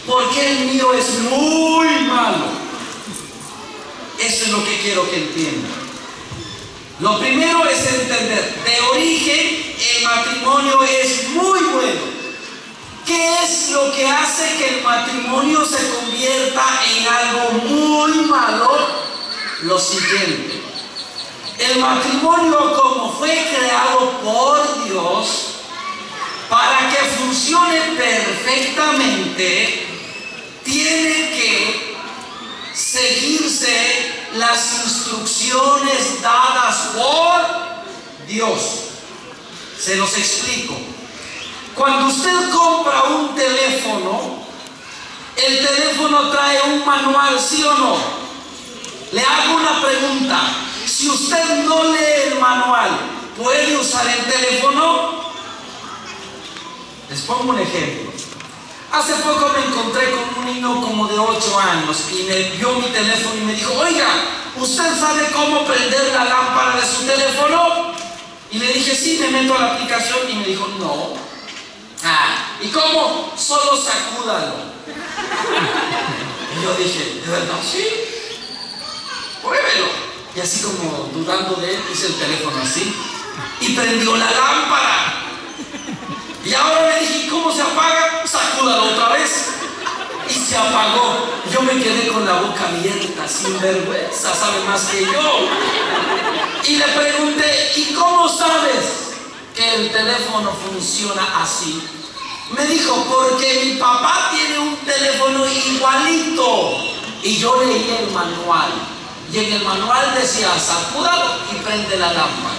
porque el mío es muy malo. Eso es lo que quiero que entiendan. Lo primero es entender, de origen el matrimonio es muy bueno. ¿Qué es lo que hace que el matrimonio se convierta en algo muy malo? Lo siguiente: el matrimonio, como fue creado por Dios para que funcione perfectamente, tiene que seguirse las instrucciones dadas por Dios. Se los explico. Cuando usted compra un teléfono, el teléfono trae un manual, ¿sí o no? Le hago una pregunta: si usted no lee el manual, ¿puede usar el teléfono? Les pongo un ejemplo. Hace poco me encontré con un niño como de 8 años y me vio mi teléfono y me dijo: oiga, ¿usted sabe cómo prender la lámpara de su teléfono? Y le dije: sí, me meto a la aplicación. Y me dijo: no. ¿Y cómo? Solo sacúdalo. Y yo dije: ¿de verdad? Sí, pruébelo. Y así como dudando de él, puse el teléfono así y prendió la lámpara. Y ahora le dije: ¿cómo se apaga? Sacúdalo otra vez. Y se apagó. Yo me quedé con la boca abierta, sin vergüenza, sabe más que yo. Y le pregunté: ¿y cómo sabes que el teléfono funciona así? Me dijo: porque mi papá tiene un teléfono igualito. Y yo leí el manual. Y en el manual decía: sacúdalo y prende la lámpara.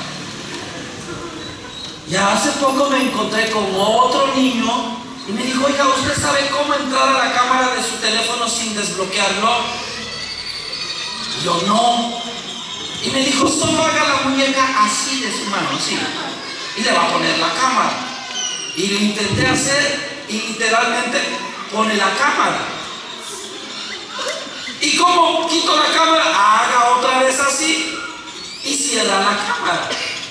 Ya hace poco me encontré con otro niño y me dijo: oiga, ¿usted sabe cómo entrar a la cámara de su teléfono sin desbloquearlo? Y yo: no. Y me dijo: solo haga la muñeca así de su mano, así, y le va a poner la cámara. Y lo intenté hacer y literalmente pone la cámara. ¿Y cómo quito la cámara? Haga otra vez así y cierra la cámara.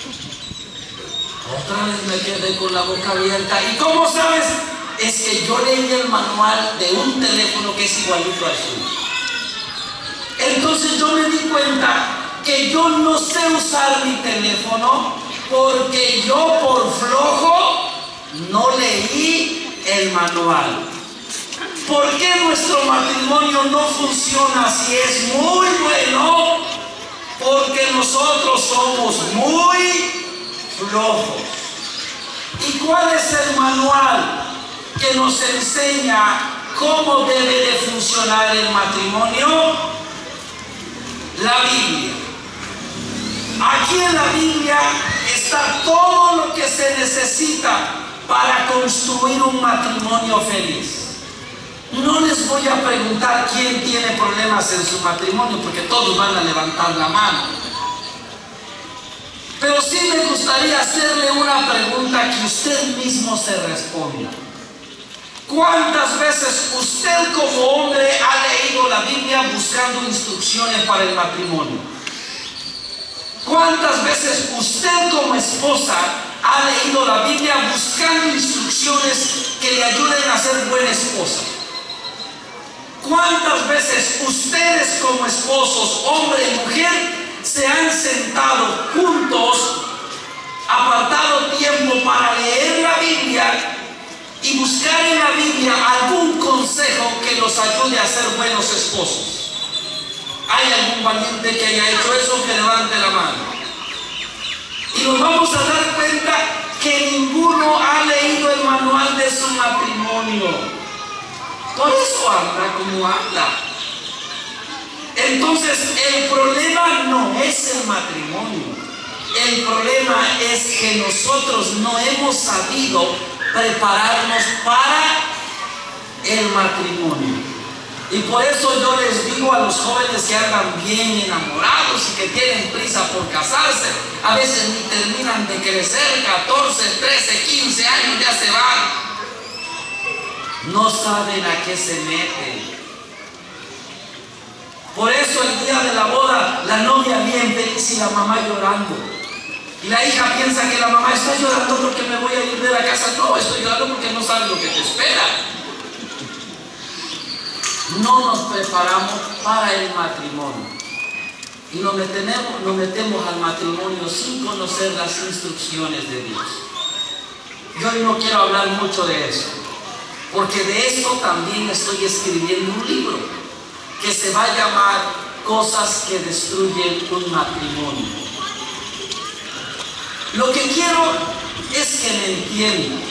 Otra vez me quedé con la boca abierta. ¿Y cómo sabes? Es que yo leí el manual de un teléfono que es igualito al suyo. Entonces yo me di cuenta que yo no sé usar mi teléfono porque yo, por flojo, no leí el manual. ¿Por qué nuestro matrimonio no funciona si es muy bueno? Porque nosotros somos muy flojos. ¿Y cuál es el manual que nos enseña cómo debe de funcionar el matrimonio? La Biblia. Aquí en la Biblia está todo lo que se necesita para construir un matrimonio feliz. No les voy a preguntar quién tiene problemas en su matrimonio, porque todos van a levantar la mano. Pero sí me gustaría hacerle una pregunta que usted mismo se responda. ¿Cuántas veces usted como hombre ha leído la Biblia buscando instrucciones para el matrimonio? ¿Cuántas veces usted como esposa ha leído la Biblia buscando instrucciones que le ayuden a ser buena esposa? ¿Cuántas veces ustedes como esposos, hombre y mujer, se han sentado juntos, apartado tiempo para leer la Biblia y buscar en la Biblia algún consejo que los ayude a ser buenos esposos? ¿Hay algún valiente que haya hecho eso? Que levante la mano. Y nos vamos a dar cuenta que ninguno ha leído el manual de su matrimonio. Por eso anda como anda. Entonces el problema no es el matrimonio. El problema es que nosotros no hemos sabido prepararnos para el matrimonio. Y por eso yo les digo a los jóvenes que andan bien enamorados y que tienen prisa por casarse, a veces ni terminan de crecer, 14, 13, 15 años ya se van. No saben a qué se meten. Por eso el día de la boda, la novia bien feliz y la mamá llorando. Y la hija piensa que la mamá está llorando porque me voy a ir de la casa. No, estoy llorando porque no sabes lo que te espera. no nos preparamos para el matrimonio. Y nos metemos al matrimonio sin conocer las instrucciones de Dios. Yo hoy no quiero hablar mucho de eso, porque de esto también estoy escribiendo un libro que se va a llamar Cosas que destruyen un matrimonio. Lo que quiero es que me entiendan,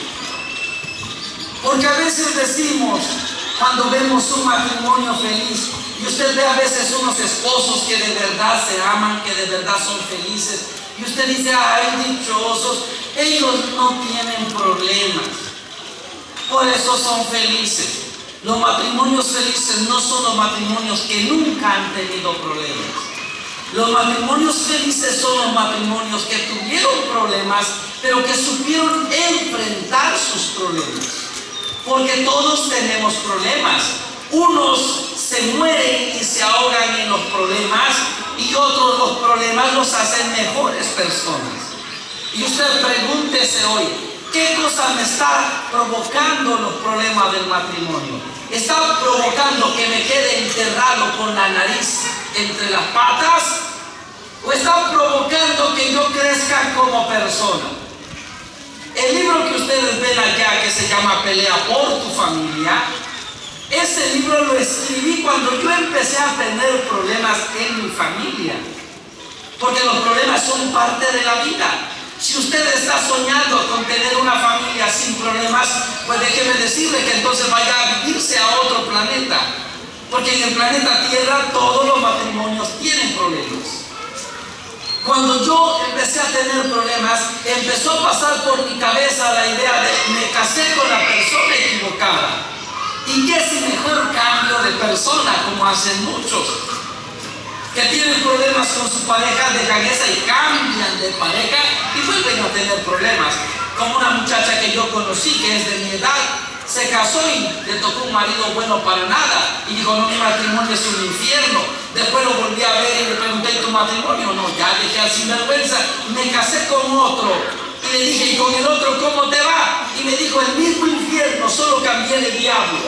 porque a veces decimos, cuando vemos un matrimonio feliz, y usted ve a veces unos esposos que de verdad se aman, que de verdad son felices, y usted dice, ay, dichosos, ellos no tienen problemas, por eso son felices. Los matrimonios felices no son los matrimonios que nunca han tenido problemas. Los matrimonios felices son los matrimonios que tuvieron problemas, pero que supieron enfrentar sus problemas. Porque todos tenemos problemas. Unos se mueren y se ahogan en los problemas, y otros los problemas los hacen mejores personas. Y usted pregúntese hoy, ¿qué cosa me está provocando los problemas del matrimonio? ¿Está provocando que me quede enterrado con la nariz entre las patas? ¿O está provocando que yo crezca como persona? El libro que ustedes ven allá, que se llama Pelea por tu familia, ese libro lo escribí cuando yo empecé a tener problemas en mi familia. Porque los problemas son parte de la vida. Si usted está soñando con tener una familia sin problemas, pues déjeme decirle que entonces vaya a vivirse a otro planeta. Porque en el planeta Tierra todos los matrimonios tienen problemas. Cuando yo empecé a tener problemas, empezó a pasar por mi cabeza la idea de me casé con la persona equivocada. ¿Y qué si mejor cambio de persona, como hacen muchos? Que tienen problemas con su pareja, dejan esa y cambian de pareja y vuelven a tener problemas. Como una muchacha que yo conocí, que es de mi edad, se casó y le tocó un marido bueno para nada y dijo, no, mi matrimonio es un infierno. Después lo volví a ver y le pregunté, ¿tu matrimonio? No, ya dejé al sinvergüenza, me casé con otro. Y le dije, ¿y con el otro cómo te va? Y me dijo, el mismo infierno, solo cambié de diablo.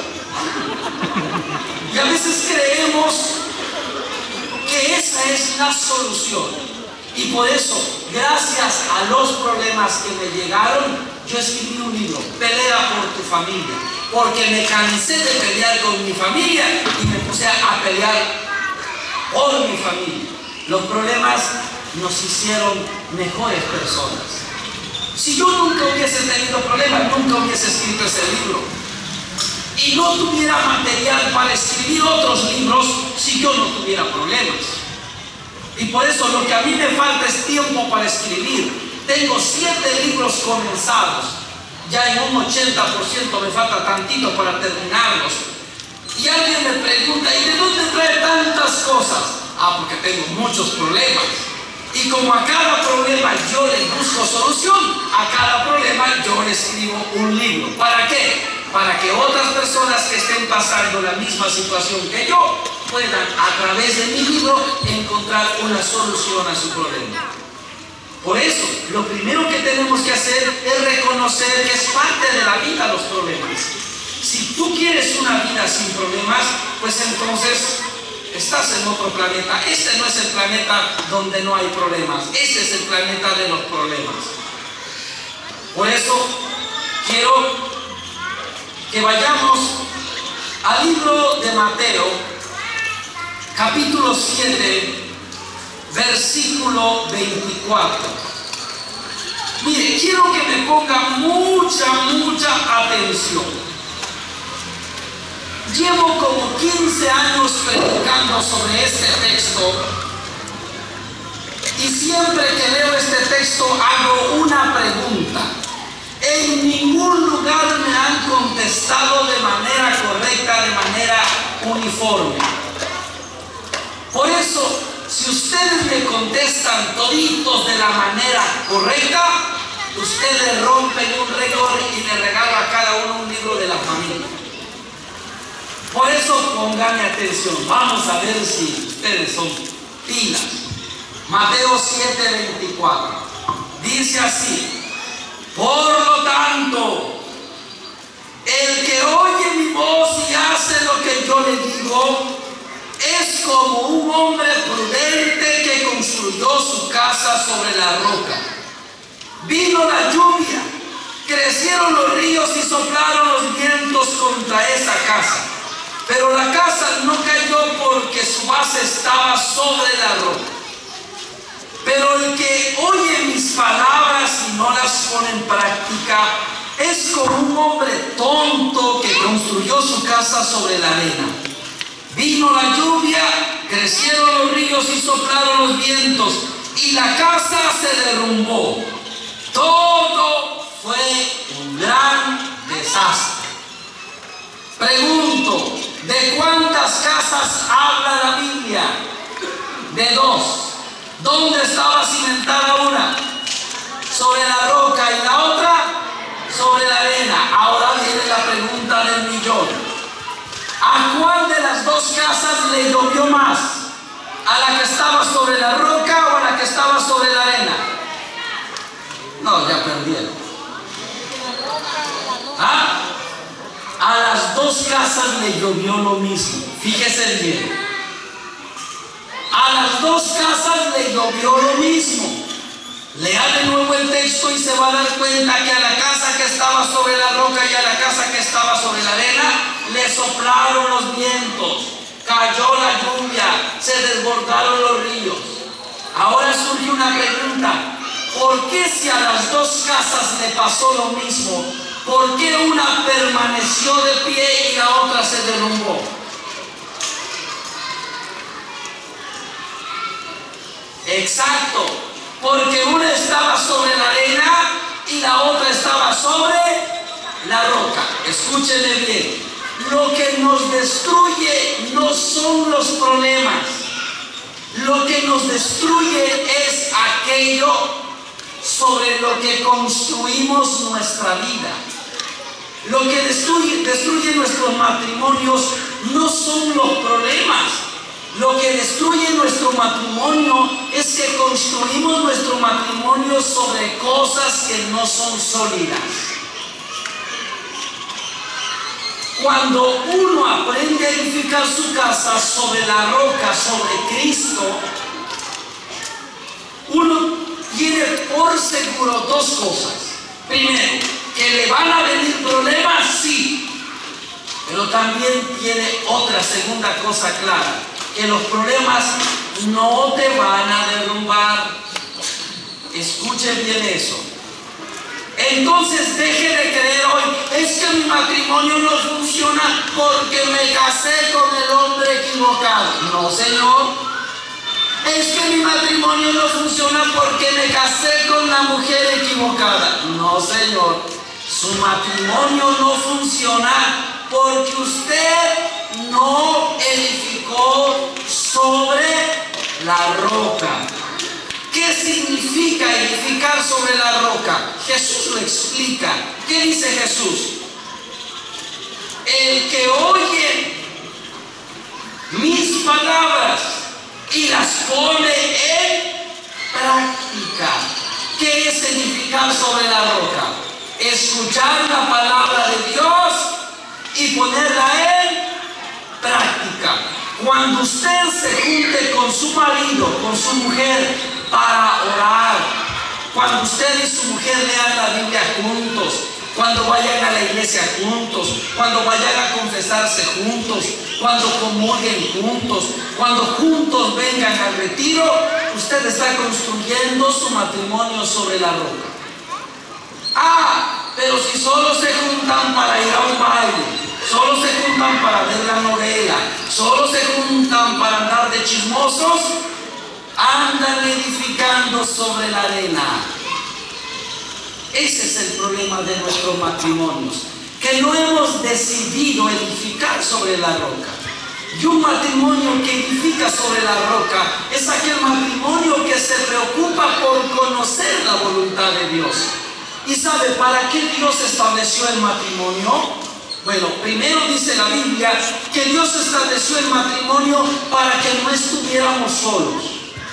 Y a veces creemos que esa es la solución. Y por eso, gracias a los problemas que me llegaron, yo escribí un libro, Pelea por tu familia. Porque me cansé de pelear con mi familia y me puse a pelear por mi familia. Los problemas nos hicieron mejores personas. Si yo nunca hubiese tenido problemas, nunca hubiese escrito ese libro. Y no tuviera material para escribir otros libros si yo no tuviera problemas. Y por eso lo que a mí me falta es tiempo para escribir. Tengo 7 libros comenzados. Ya en un 80% me falta tantito para terminarlos. Y alguien me pregunta, ¿y de dónde trae tantas cosas? Ah, porque tengo muchos problemas. Y como a cada problema yo le busco solución, a cada problema yo le escribo un libro. ¿Para qué? Para que otras personas que estén pasando la misma situación que yo puedan, a través de mi libro, encontrar una solución a su problema. Por eso, lo primero que tenemos que hacer es reconocer que es parte de la vida los problemas. Si tú quieres una vida sin problemas, pues entonces estás en otro planeta. Este no es el planeta donde no hay problemas. Este es el planeta de los problemas. Por eso, quiero que vayamos al libro de Mateo, capítulo 7, versículo 24. Mire, quiero que me ponga mucha atención. Llevo como 15 años predicando sobre este texto y siempre que leo este texto hago una pregunta. En ningún lugar me han contestado de manera correcta, de manera uniforme. Por eso, si ustedes me contestan toditos de la manera correcta, ustedes rompen un récord y le regalo a cada uno un libro de la familia. Por eso pónganme atención, vamos a ver si ustedes son pilas. Mateo 7:24 dice así: por lo tanto, el que oye mi voz y hace lo que yo yo le digo, es como un hombre prudente que construyó su casa sobre la roca. Vino la lluvia, crecieron los ríos y soplaron los vientos contra esa casa. Pero la casa no cayó porque su base estaba sobre la roca. Pero el que oye mis palabras y no las pone en práctica es como un hombre tonto que construyó su casa sobre la arena. Vino la lluvia, crecieron los ríos y soplaron los vientos, y la casa se derrumbó. Todo fue un gran desastre. Pregunto, ¿de cuántas casas habla la Biblia? De 2. ¿Dónde estaba cimentada una? Sobre la roca, y la otra sobre la arena. Ahora viene la pregunta del millón. ¿A cuál de las 2 casas le llovió más? ¿A la que estaba sobre la roca o a la que estaba sobre la arena? No, ya perdieron. ¿Ah? A las 2 casas le llovió lo mismo. Fíjese bien. A las 2 casas le llovió lo mismo. Lea de nuevo el texto y se va a dar cuenta que a la casa que estaba sobre la roca y a la casa que estaba sobre la arena le soplaron los vientos, cayó la lluvia, se desbordaron los ríos. Ahora surge una pregunta: ¿por qué si a las 2 casas le pasó lo mismo, por qué una permaneció de pie y la otra se derrumbó? Exacto, porque una estaba sobre la arena y la otra estaba sobre la roca. Escúchenme bien, lo que nos destruye no son los problemas, lo que nos destruye es aquello sobre lo que construimos nuestra vida. Lo que destruye nuestros matrimonios no son los problemas. Lo que destruye nuestro matrimonio es que construimos nuestro matrimonio sobre cosas que no son sólidas. Cuando uno aprende a edificar su casa sobre la roca, sobre Cristo, uno tiene por seguro 2 cosas. Primero, que le van a venir problemas, sí, pero también tiene otra segunda cosa clara: que los problemas no te van a derrumbar. Escuchen bien eso. Entonces deje de creer hoy, es que mi matrimonio no funciona porque me casé con el hombre equivocado. No, señor. Es que mi matrimonio no funciona porque me casé con la mujer equivocada. No, señor. Su matrimonio no funciona porque usted no edificó sobre la roca. ¿Qué significa edificar sobre la roca? Jesús lo explica. ¿Qué dice Jesús? El que oye mis palabras y las pone en práctica. ¿Qué es edificar sobre la roca? Escuchar la palabra de Dios y ponerla en práctica. Cuando usted se junte con su marido, con su mujer para orar, cuando usted y su mujer lean la Biblia juntos, cuando vayan a la iglesia juntos, cuando vayan a confesarse juntos, cuando comulguen juntos, cuando juntos vengan al retiro, usted está construyendo su matrimonio sobre la roca. Pero si solo se juntan para ir a un baile, solo se juntan para ver la novela, solo se juntan para andar de chismosos, andan edificando sobre la arena. Ese es el problema de nuestros matrimonios, que no hemos decidido edificar sobre la roca. Y un matrimonio que edifica sobre la roca es aquel matrimonio que se preocupa por conocer la voluntad de Dios. ¿Y sabe para qué Dios estableció el matrimonio? Bueno, primero dice la Biblia que Dios estableció el matrimonio para que no estuviéramos solos.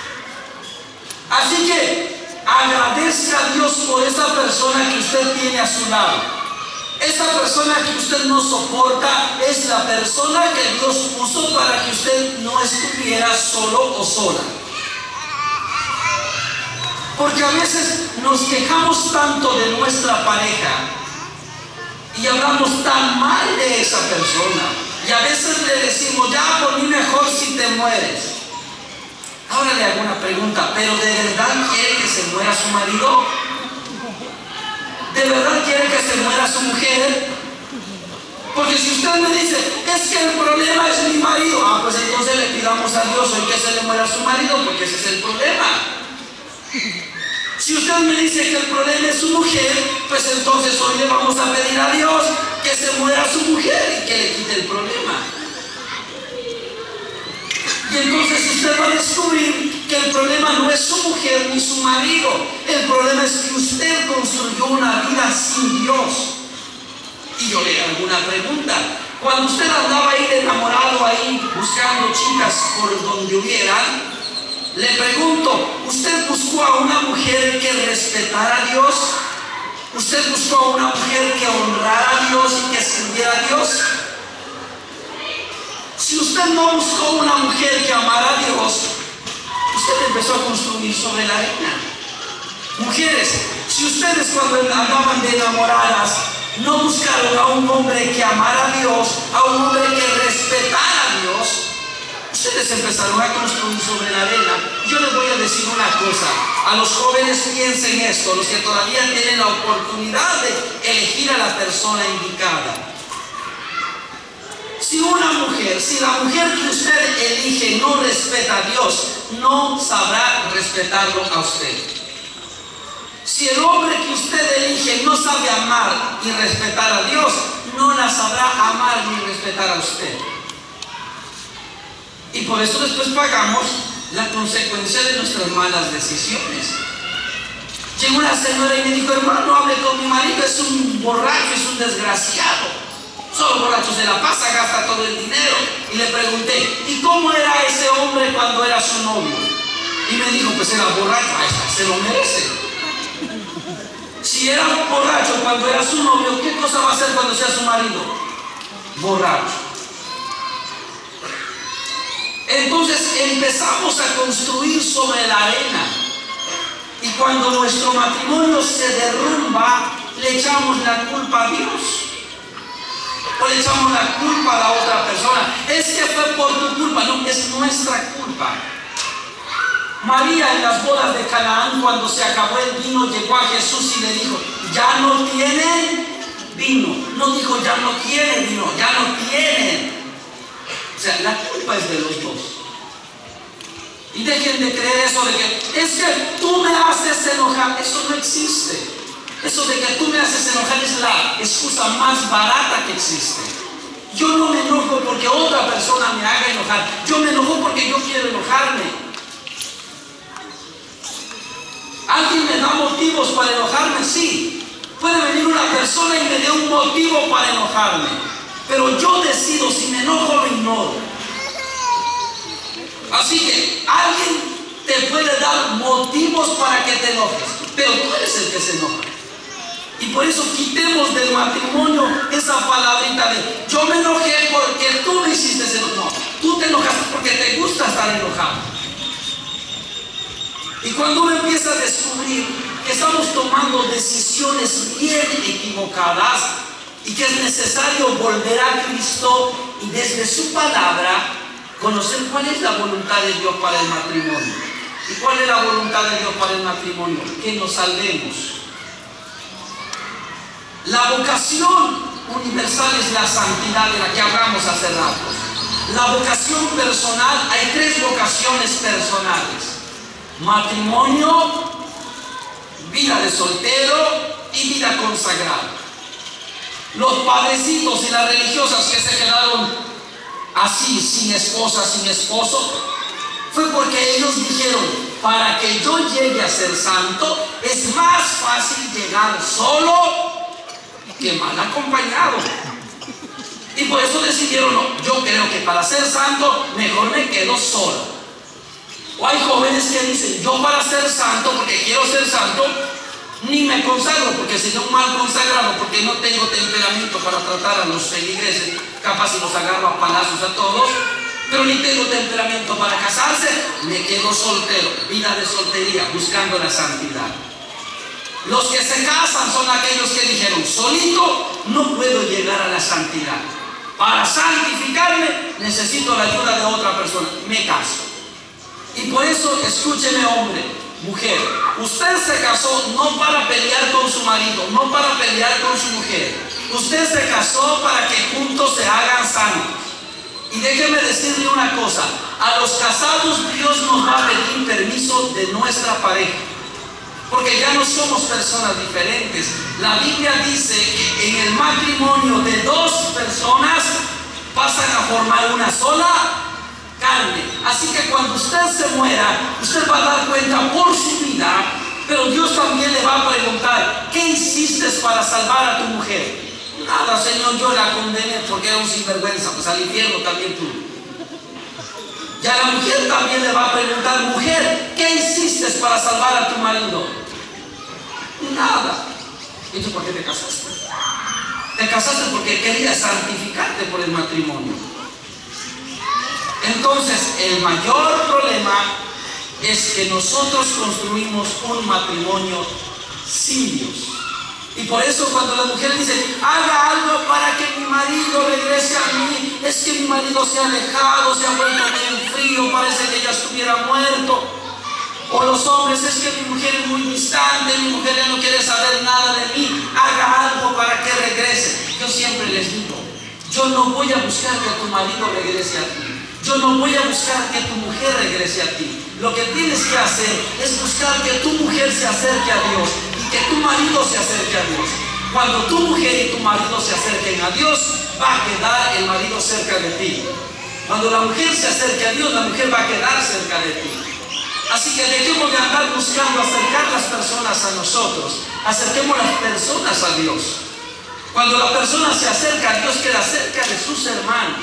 Así que agradezca a Dios por esa persona que usted tiene a su lado. Esa persona que usted no soporta es la persona que Dios puso para que usted no estuviera solo o sola. Porque a veces nos quejamos tanto de nuestra pareja y hablamos tan mal de esa persona. Y a veces le decimos, ya por mí mejor si te mueres. Ahora le hago una pregunta, ¿pero de verdad quiere que se muera su marido? ¿De verdad quiere que se muera su mujer? Porque si usted me dice, es que el problema es mi marido, pues entonces le pidamos a Dios hoy que se le muera su marido, porque ese es el problema. Si usted me dice que el problema es su mujer, pues entonces hoy le vamos a pedir a Dios que se muera su mujer y que le quite el problema. Y entonces usted va a descubrir que el problema no es su mujer ni su marido. El problema es que usted construyó una vida sin Dios. Y yo le hago una pregunta. Cuando usted andaba ahí de enamorado, ahí buscando chicas por donde hubieran, le pregunto, ¿usted buscó a una mujer que respetara a Dios? ¿Usted buscó a una mujer que honrara a Dios y que sirviera a Dios? Si usted no buscó una mujer que amara a Dios, usted empezó a construir sobre la arena. Mujeres, si ustedes cuando andaban de enamoradas no buscaron a un hombre que amara a Dios, a un hombre que respetara a Dios, ustedes empezaron a construir sobre la arena. Yo les voy a decir una cosa, a los jóvenes piensen esto, los que todavía tienen la oportunidad de elegir a la persona indicada. Si la mujer que usted elige no respeta a Dios, no sabrá respetarlo a usted. Si el hombre que usted elige no sabe amar y respetar a Dios, no la sabrá amar ni respetar a usted. Y por eso después pagamos la consecuencia de nuestras malas decisiones. Llegó una señora y me dijo, hermano, hable con mi marido, es un borracho, es un desgraciado. Solo borracho se la pasa, gasta todo el dinero. Y le pregunté, ¿y cómo era ese hombre cuando era su novio? Y me dijo, pues era borracho, se lo merece. Si era borracho cuando era su novio, ¿qué cosa va a hacer cuando sea su marido? Borracho. Entonces empezamos a construir sobre la arena. Y cuando nuestro matrimonio se derrumba, le echamos la culpa a Dios. O le echamos la culpa a la otra persona. Es que fue por tu culpa. No, es nuestra culpa. María en las bodas de Canaán, cuando se acabó el vino, llegó a Jesús y le dijo, ya no tienen vino. No dijo, ya no quieren vino, ya no tienen. O sea, la culpa es de los dos. Y dejen de creer eso de que es que tú me haces enojar. Eso no existe. Eso de que tú me haces enojar es la excusa más barata que existe. Yo no me enojo porque otra persona me haga enojar. Yo me enojo porque yo quiero enojarme. ¿Alguien me da motivos para enojarme? Sí. Puede venir una persona y me dé un motivo para enojarme. Pero yo decido si me enojo o lo ignoro. Así que alguien te puede dar motivos para que te enojes, pero tú eres el que se enoja. Y por eso quitemos del matrimonio esa palabrita de yo me enojé porque tú me hiciste enojar. No, tú te enojaste porque te gusta estar enojado. Y cuando uno empieza a descubrir que estamos tomando decisiones bien equivocadas y que es necesario volver a Cristo y desde su palabra conocer cuál es la voluntad de Dios para el matrimonio. ¿Y cuál es la voluntad de Dios para el matrimonio? Que nos salvemos. La vocación universal es la santidad de la que hablamos hace rato. La vocación personal, hay tres vocaciones personales: matrimonio, vida de soltero y vida consagrada. Los padrecitos y las religiosas que se quedaron así, sin esposa, sin esposo, fue porque ellos dijeron, para que yo llegue a ser santo, es más fácil llegar solo que mal acompañado. Y por eso decidieron, no, yo creo que para ser santo, mejor me quedo solo. O hay jóvenes que dicen, yo para ser santo, porque quiero ser santo, Ni me consagro porque sería un mal consagrado, porque no tengo temperamento para tratar a los feligreses, capaz si los agarro a palazos a todos, pero ni tengo temperamento para casarse, me quedo soltero, vida de soltería, buscando la santidad. Los que se casan son aquellos que dijeron, solito no puedo llegar a la santidad. Para santificarme necesito la ayuda de otra persona, me caso. Y por eso, escúcheme hombre, mujer, usted se casó no para pelear con su marido, no para pelear con su mujer. Usted se casó para que juntos se hagan santos. Y déjeme decirle una cosa, a los casados Dios nos va a pedir permiso de nuestra pareja, porque ya no somos personas diferentes. La Biblia dice que en el matrimonio de dos personas pasan a formar una sola carne. Así que cuando usted se muera, usted va a dar cuenta por su vida, pero Dios también le va a preguntar, ¿qué hiciste para salvar a tu mujer? Nada, Señor, yo la condené porque era un sinvergüenza, pues al infierno también tú. Y a la mujer también le va a preguntar, mujer, ¿qué hiciste para salvar a tu marido? Nada. ¿Y tú por qué te casaste? Te casaste porque querías santificarte por el matrimonio. Entonces, el mayor problema es que nosotros construimos un matrimonio sin Dios. Y por eso cuando la mujer dice, haga algo para que mi marido regrese a mí, es que mi marido se ha alejado, se ha vuelto bien frío, parece que ya estuviera muerto. O los hombres, es que mi mujer es muy distante, mi mujer ya no quiere saber nada de mí, haga algo para que regrese. Yo siempre les digo, yo no voy a buscar que tu marido regrese a ti, yo no voy a buscar que tu mujer regrese a ti. Lo que tienes que hacer es buscar que tu mujer se acerque a Dios y que tu marido se acerque a Dios. Cuando tu mujer y tu marido se acerquen a Dios, va a quedar el marido cerca de ti. Cuando la mujer se acerque a Dios, la mujer va a quedar cerca de ti. Así que dejemos de andar buscando acercar las personas a nosotros, acerquemos las personas a Dios. Cuando la persona se acerca a Dios, queda cerca de sus hermanos.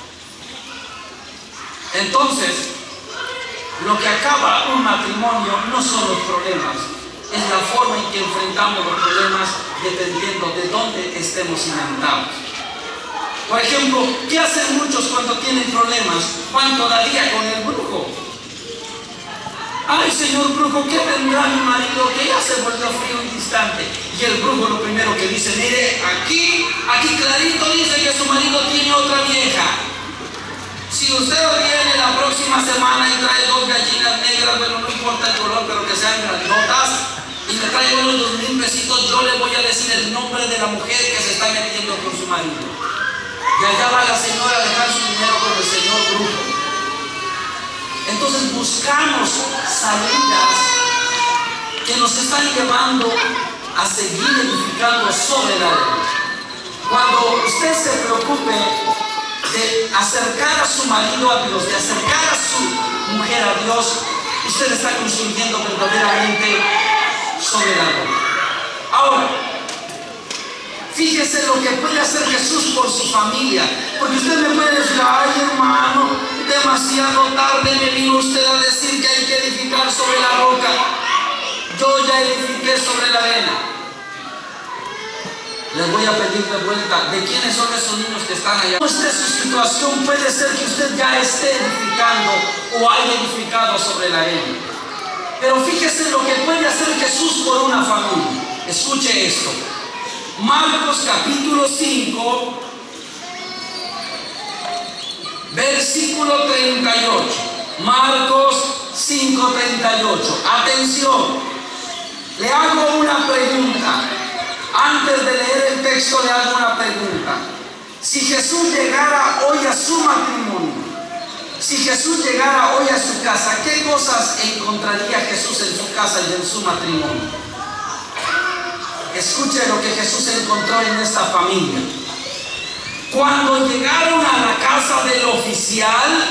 Entonces, lo que acaba un matrimonio no son los problemas, es la forma en que enfrentamos los problemas dependiendo de dónde estemos cimentados. Por ejemplo, ¿qué hacen muchos cuando tienen problemas? Van todavía con el brujo. Ay, señor brujo, ¿qué tendrá mi marido que ya se volvió frío y distante? Y el brujo lo primero que dice, mire, aquí clarito dice que su marido tiene otra vieja. Si usted viene la próxima semana y trae 2 gallinas negras, bueno, no importa el color, pero que sean grandotas, y me trae unos 2,000 pesitos, yo le voy a decir el nombre de la mujer que se está metiendo con su marido. Y allá va la señora a dejar su dinero con el señor brujo. Entonces buscamos salidas que nos están llevando a seguir edificando sobre la ley. Cuando usted se preocupe de acercar a su marido a Dios, de acercar a su mujer a Dios, usted está construyendo verdaderamente sobre la ley. Ahora, fíjese lo que puede hacer Jesús por su familia, porque usted me puede decir, ay hermano, demasiado tarde me vino usted a decir que hay que edificar sobre la roca. Yo ya edifiqué sobre la arena. Les voy a pedir de vuelta, ¿de quiénes son esos niños que están allá? ¿Cómo esté su situación? Puede ser que usted ya esté edificando o haya edificado sobre la arena. Pero fíjese lo que puede hacer Jesús por una familia. Escuche esto. Marcos capítulo 5, versículo 38. Marcos 5:38. Atención, le hago una pregunta. Antes de leer el texto le hago una pregunta. Si Jesús llegara hoy a su matrimonio, si Jesús llegara hoy a su casa, ¿qué cosas encontraría Jesús en su casa y en su matrimonio? Escuche lo que Jesús encontró en esta familia. Cuando llegaron a la casa del oficial,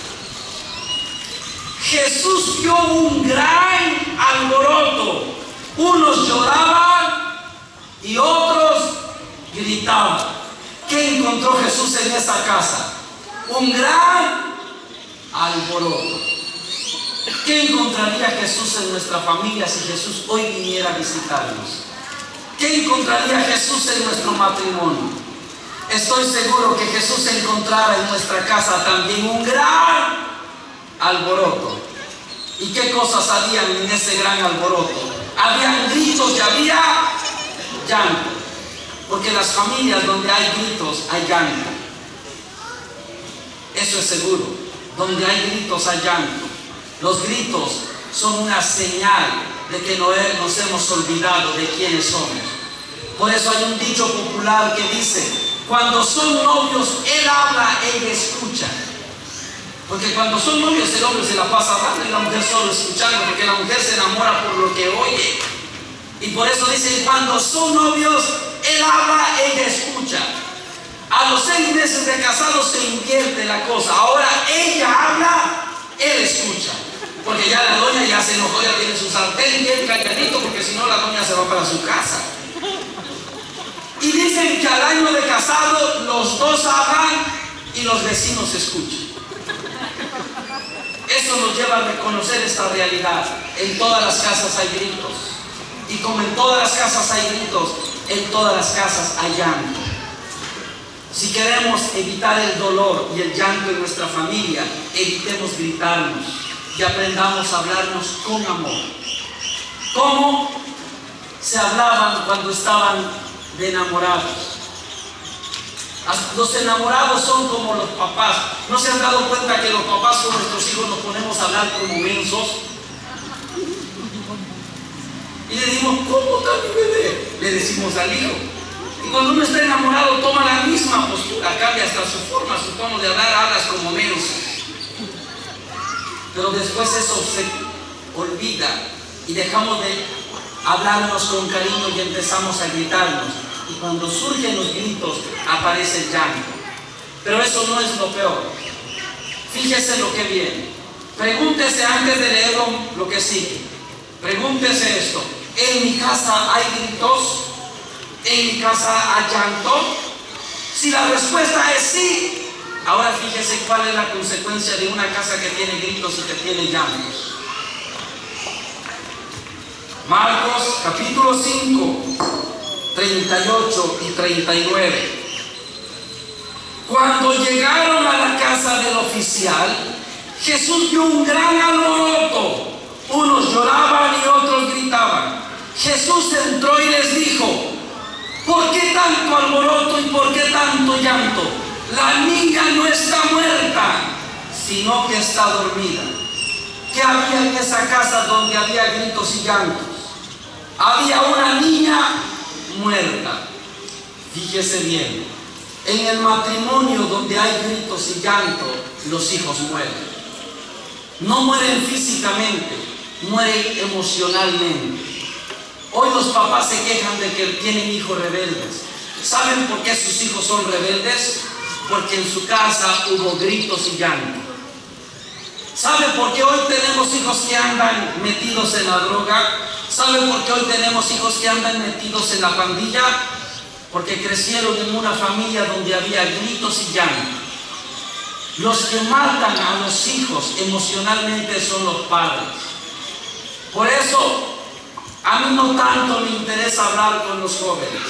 Jesús vio un gran alboroto. Unos lloraban y otros gritaban. ¿Qué encontró Jesús en esa casa? Un gran alboroto. ¿Qué encontraría Jesús en nuestra familia si Jesús hoy viniera a visitarnos? ¿Qué encontraría Jesús en nuestro matrimonio? Estoy seguro que Jesús encontrara en nuestra casa también un gran alboroto. ¿Y qué cosas habían en ese gran alboroto? Habían gritos y había llanto. Porque en las familias donde hay gritos hay llanto. Eso es seguro. Donde hay gritos hay llanto. Los gritos son una señal de que nos hemos olvidado de quiénes somos. Por eso hay un dicho popular que dice: cuando son novios, él habla, ella escucha. Porque cuando son novios, el hombre se la pasa hablando y la mujer solo escuchando, porque la mujer se enamora por lo que oye. Y por eso dicen: cuando son novios, él habla, ella escucha. A los 6 meses de casados se invierte la cosa. Ahora ella habla, él escucha. Porque ya la doña ya se enojó, ya tiene su sartén bien calladito, porque si no la doña se va para su casa. Y dicen que al año de casado los dos hablan y los vecinos escuchan. Eso nos lleva a reconocer esta realidad. En todas las casas hay gritos. Y como en todas las casas hay gritos, en todas las casas hay llanto. Si queremos evitar el dolor y el llanto en nuestra familia, evitemos gritarnos y aprendamos a hablarnos con amor. ¿Cómo se hablaban cuando estaban de enamorados? Los enamorados son como los papás. ¿No se han dado cuenta que los papás con nuestros hijos nos ponemos a hablar como mensos? Y le decimos: ¿cómo está mi bebé? Le decimos al hijo. Y cuando uno está enamorado toma la misma postura, cambia hasta su forma, su tono de hablar, hablas como menso. Pero después eso se olvida y dejamos de hablarnos con cariño y empezamos a gritarnos. Y cuando surgen los gritos, aparece el llanto. Pero eso no es lo peor. Fíjese lo que viene. Pregúntese antes de leer lo que sigue. Pregúntese esto: ¿en mi casa hay gritos? ¿En mi casa hay llanto? Si la respuesta es sí, ahora fíjese cuál es la consecuencia de una casa que tiene gritos y que tiene llantos. Marcos capítulo 5, 38 y 39. Cuando llegaron a la casa del oficial, Jesús vio un gran alboroto. Unos lloraban y otros gritaban. Jesús entró y les dijo: ¿por qué tanto alboroto y por qué tanto llanto? La niña no está muerta, sino que está dormida. ¿Qué había en esa casa donde había gritos y llantos? Había una niña muerta. Fíjese bien, en el matrimonio donde hay gritos y llanto, los hijos mueren. No mueren físicamente, mueren emocionalmente. Hoy los papás se quejan de que tienen hijos rebeldes. ¿Saben por qué sus hijos son rebeldes? Porque en su casa hubo gritos y llanto. ¿Saben por qué hoy tenemos hijos que andan metidos en la droga? ¿Saben por qué hoy tenemos hijos que andan metidos en la pandilla? Porque crecieron en una familia donde había gritos y llanto. Los que matan a los hijos emocionalmente son los padres. Por eso, a mí no tanto me interesa hablar con los jóvenes.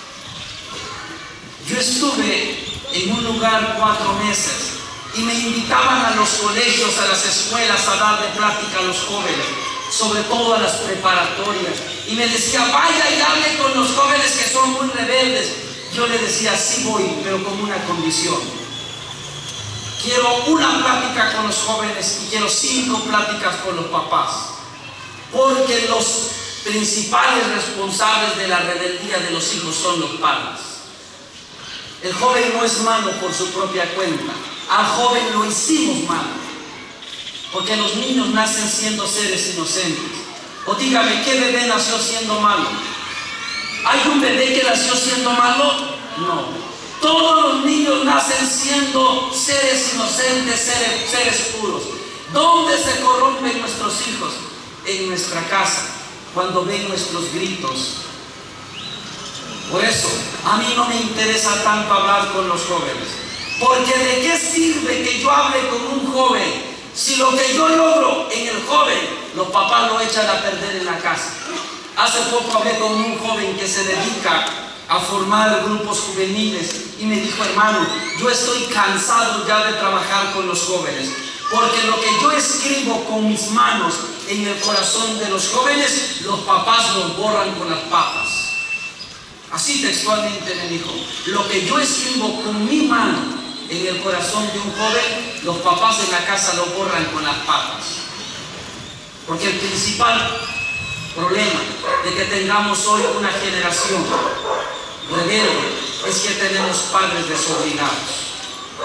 Yo estuve en un lugar 4 meses y me invitaban a los colegios, a las escuelas a darle plática a los jóvenes, sobre todo a las preparatorias. Y me decía: vaya y hable con los jóvenes que son muy rebeldes. Yo le decía: sí voy, pero con una condición. Quiero una plática con los jóvenes y quiero 5 pláticas con los papás. Porque los principales responsables de la rebeldía de los hijos son los padres. El joven no es malo por su propia cuenta. Al joven lo hicimos malo. Porque los niños nacen siendo seres inocentes. O dígame, ¿qué bebé nació siendo malo? ¿Hay un bebé que nació siendo malo? No. Todos los niños nacen siendo seres inocentes, seres puros. ¿Dónde se corrompen nuestros hijos? En nuestra casa, cuando ven nuestros gritos. Por eso, a mí no me interesa tanto hablar con los jóvenes. Porque ¿de qué sirve que yo hable con un joven Si lo que yo logro en el joven, los papás lo echan a perder en la casa. Hace poco hablé con un joven que se dedica a formar grupos juveniles y me dijo: hermano, yo estoy cansado ya de trabajar con los jóvenes, porque lo que yo escribo con mis manos en el corazón de los jóvenes, los papás lo borran con las papas. Así textualmente me dijo: lo que yo escribo con mi mano en el corazón de un joven, los papás en la casa lo borran con las papas. Porque el principal problema de que tengamos hoy una generación rebelde es que tenemos padres desordenados.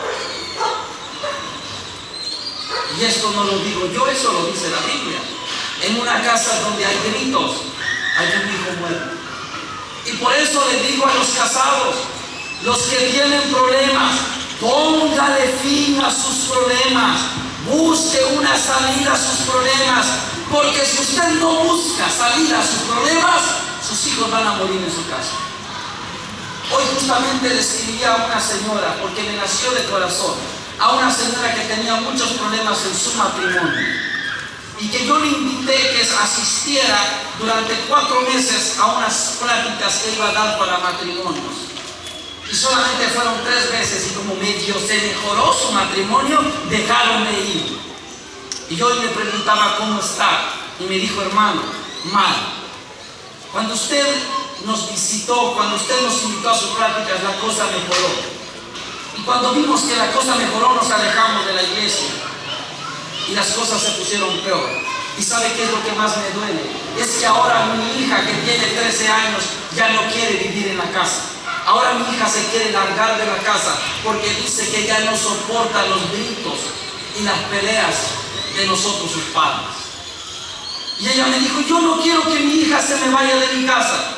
Y esto no lo digo yo, eso lo dice la Biblia. En una casa donde hay gritos, hay un hijo muerto. Y por eso les digo a los casados, los que tienen problemas, póngale fin a sus problemas, busque una salida a sus problemas, porque si usted no busca salida a sus problemas, sus hijos van a morir en su casa. Hoy justamente le escribí a una señora, porque me nació de corazón, a una señora que tenía muchos problemas en su matrimonio, y que yo le invité que asistiera durante 4 meses a unas pláticas que iba a dar para matrimonios. Y solamente fueron 3 veces, y como medio se mejoró su matrimonio, dejaron de ir. Y yo le preguntaba cómo está, y me dijo: hermano, mal. Cuando usted nos visitó, cuando usted nos invitó a sus pláticas, la cosa mejoró. Y cuando vimos que la cosa mejoró, nos alejamos de la iglesia y las cosas se pusieron peor. ¿Y sabe qué es lo que más me duele? Es que ahora mi hija, que tiene 13 años, ya no quiere vivir en la casa. Ahora mi hija se quiere largar de la casa porque dice que ya no soporta los gritos y las peleas de nosotros, sus padres. Y ella me dijo: yo no quiero que mi hija se me vaya de mi casa.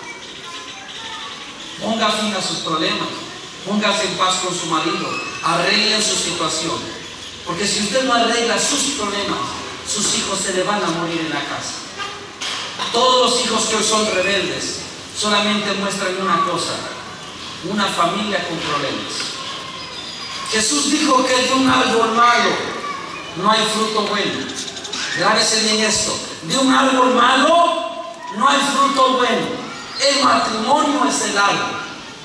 Ponga fin a sus problemas, póngase en paz con su marido, arregle su situación, porque si usted no arregla sus problemas, sus hijos se le van a morir en la casa. Todos los hijos que hoy son rebeldes solamente muestran una cosa: una familia con problemas. Jesús dijo que de un árbol malo no hay fruto bueno. Grábese bien esto: de un árbol malo no hay fruto bueno. El matrimonio es el árbol.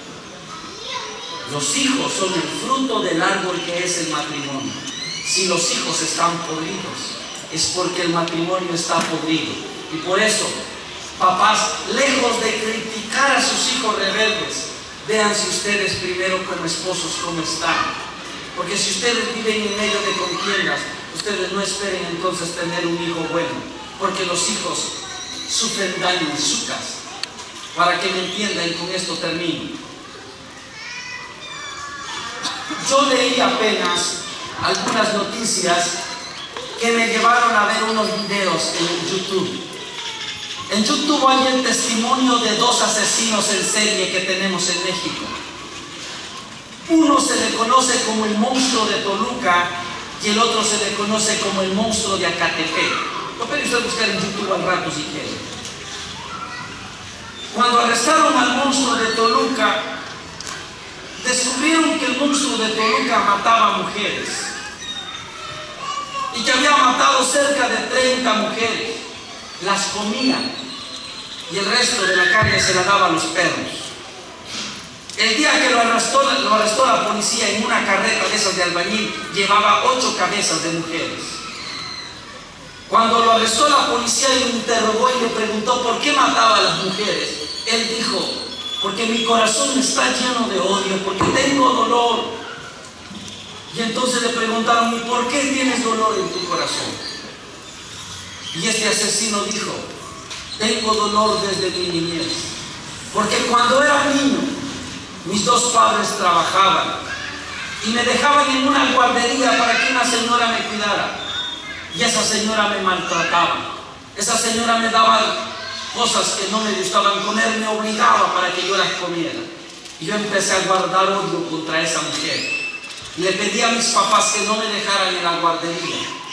Los hijos son el fruto del árbol que es el matrimonio. Si los hijos están podridos, es porque el matrimonio está podrido. Y por eso, papás, lejos de criticar a sus hijos rebeldes, véanse ustedes primero como esposos cómo están. Porque si ustedes viven en medio de contiendas, ustedes no esperen entonces tener un hijo bueno, porque los hijos sufren daño en su casa. Para que me entiendan, y con esto termino. Yo leí apenas algunas noticias que me llevaron a ver unos videos en YouTube. En YouTube hay el testimonio de 2 asesinos en serie que tenemos en México. Uno se le conoce como el monstruo de Toluca y el otro se le conoce como el monstruo de Acatepec. Lo puede usted buscar en YouTube al rato si quiere. Cuando arrestaron al monstruo de Toluca, descubrieron que el monstruo de Toluca mataba mujeres y que había matado cerca de 30 mujeres. Las comía y el resto de la carne se la daba a los perros. El día que lo arrestó la policía en una carreta de esas de albañil, llevaba 8 cabezas de mujeres. Cuando lo arrestó la policía y lo interrogó y le preguntó por qué mataba a las mujeres, él dijo: porque mi corazón está lleno de odio, porque tengo dolor. Y entonces le preguntaron: ¿y por qué tienes dolor en tu corazón? Y este asesino dijo: tengo dolor desde mi niñez, porque cuando era niño mis 2 padres trabajaban y me dejaban en una guardería para que una señora me cuidara, y esa señora me maltrataba, esa señora me daba cosas que no me gustaban comer, me obligaba para que yo las comiera, y yo empecé a guardar odio contra esa mujer. Le pedí a mis papás que no me dejaran en la guardería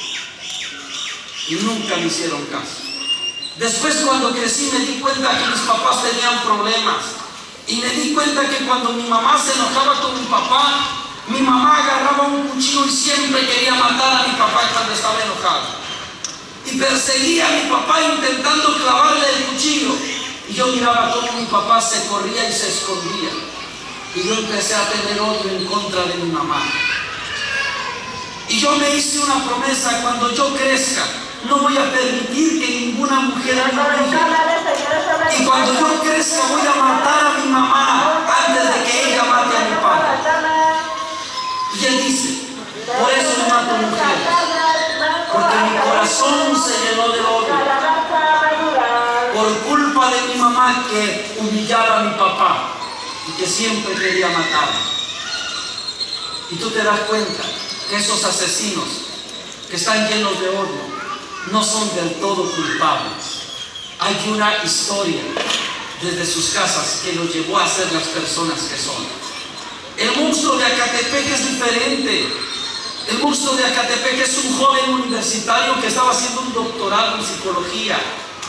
y nunca me hicieron caso. Después, cuando crecí, me di cuenta que mis papás tenían problemas, y me di cuenta que cuando mi mamá se enojaba con mi papá, Mi mamá agarraba un cuchillo y siempre quería matar a mi papá cuando estaba enojado. Y perseguía a mi papá intentando clavarle el cuchillo. Y yo miraba cómo mi papá se corría y se escondía. Y yo empecé a tener odio en contra de mi mamá. Y yo me hice una promesa: cuando yo crezca, no voy a permitir que ninguna mujer me humille. Y cuando yo crezca, voy a matar a mi mamá antes de que ella mate a mi padre. Y él dice: por eso no mato mujeres, porque mi corazón se llenó de odio por culpa de mi mamá, que humillaba a mi papá y que siempre quería matarme. Y tú te das cuenta que esos asesinos que están llenos de odio no son del todo culpables. Hay una historia desde sus casas que los llevó a ser las personas que son. El monstruo de Acatepec es diferente. El monstruo de Acatepec es un joven universitario que estaba haciendo un doctorado en psicología,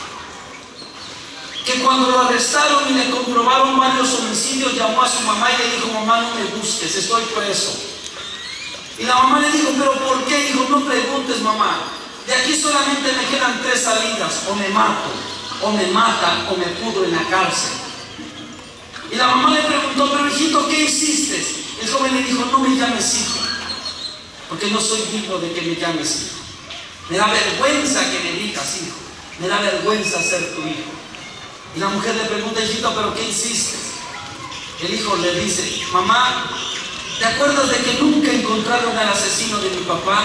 que cuando lo arrestaron y le comprobaron varios homicidios, llamó a su mamá y le dijo: mamá, no me busques, estoy preso. Y la mamá le dijo: ¿pero por qué? Dijo: no preguntes, mamá, de aquí solamente me quedan 3 salidas: o me mato, o me matan, o me pudro en la cárcel. Y la mamá le preguntó: pero hijito, ¿qué hiciste? El joven le dijo: no me llames hijo, porque no soy digno de que me llames hijo. Me da vergüenza que me digas hijo, me da vergüenza ser tu hijo. Y la mujer le pregunta: hijito, ¿pero qué hiciste? El hijo le dice: mamá, ¿te acuerdas de que nunca encontraron al asesino de mi papá?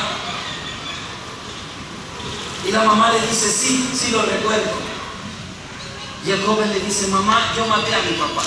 Y la mamá le dice: sí, sí lo recuerdo. Y el joven le dice: mamá, yo maté a mi papá.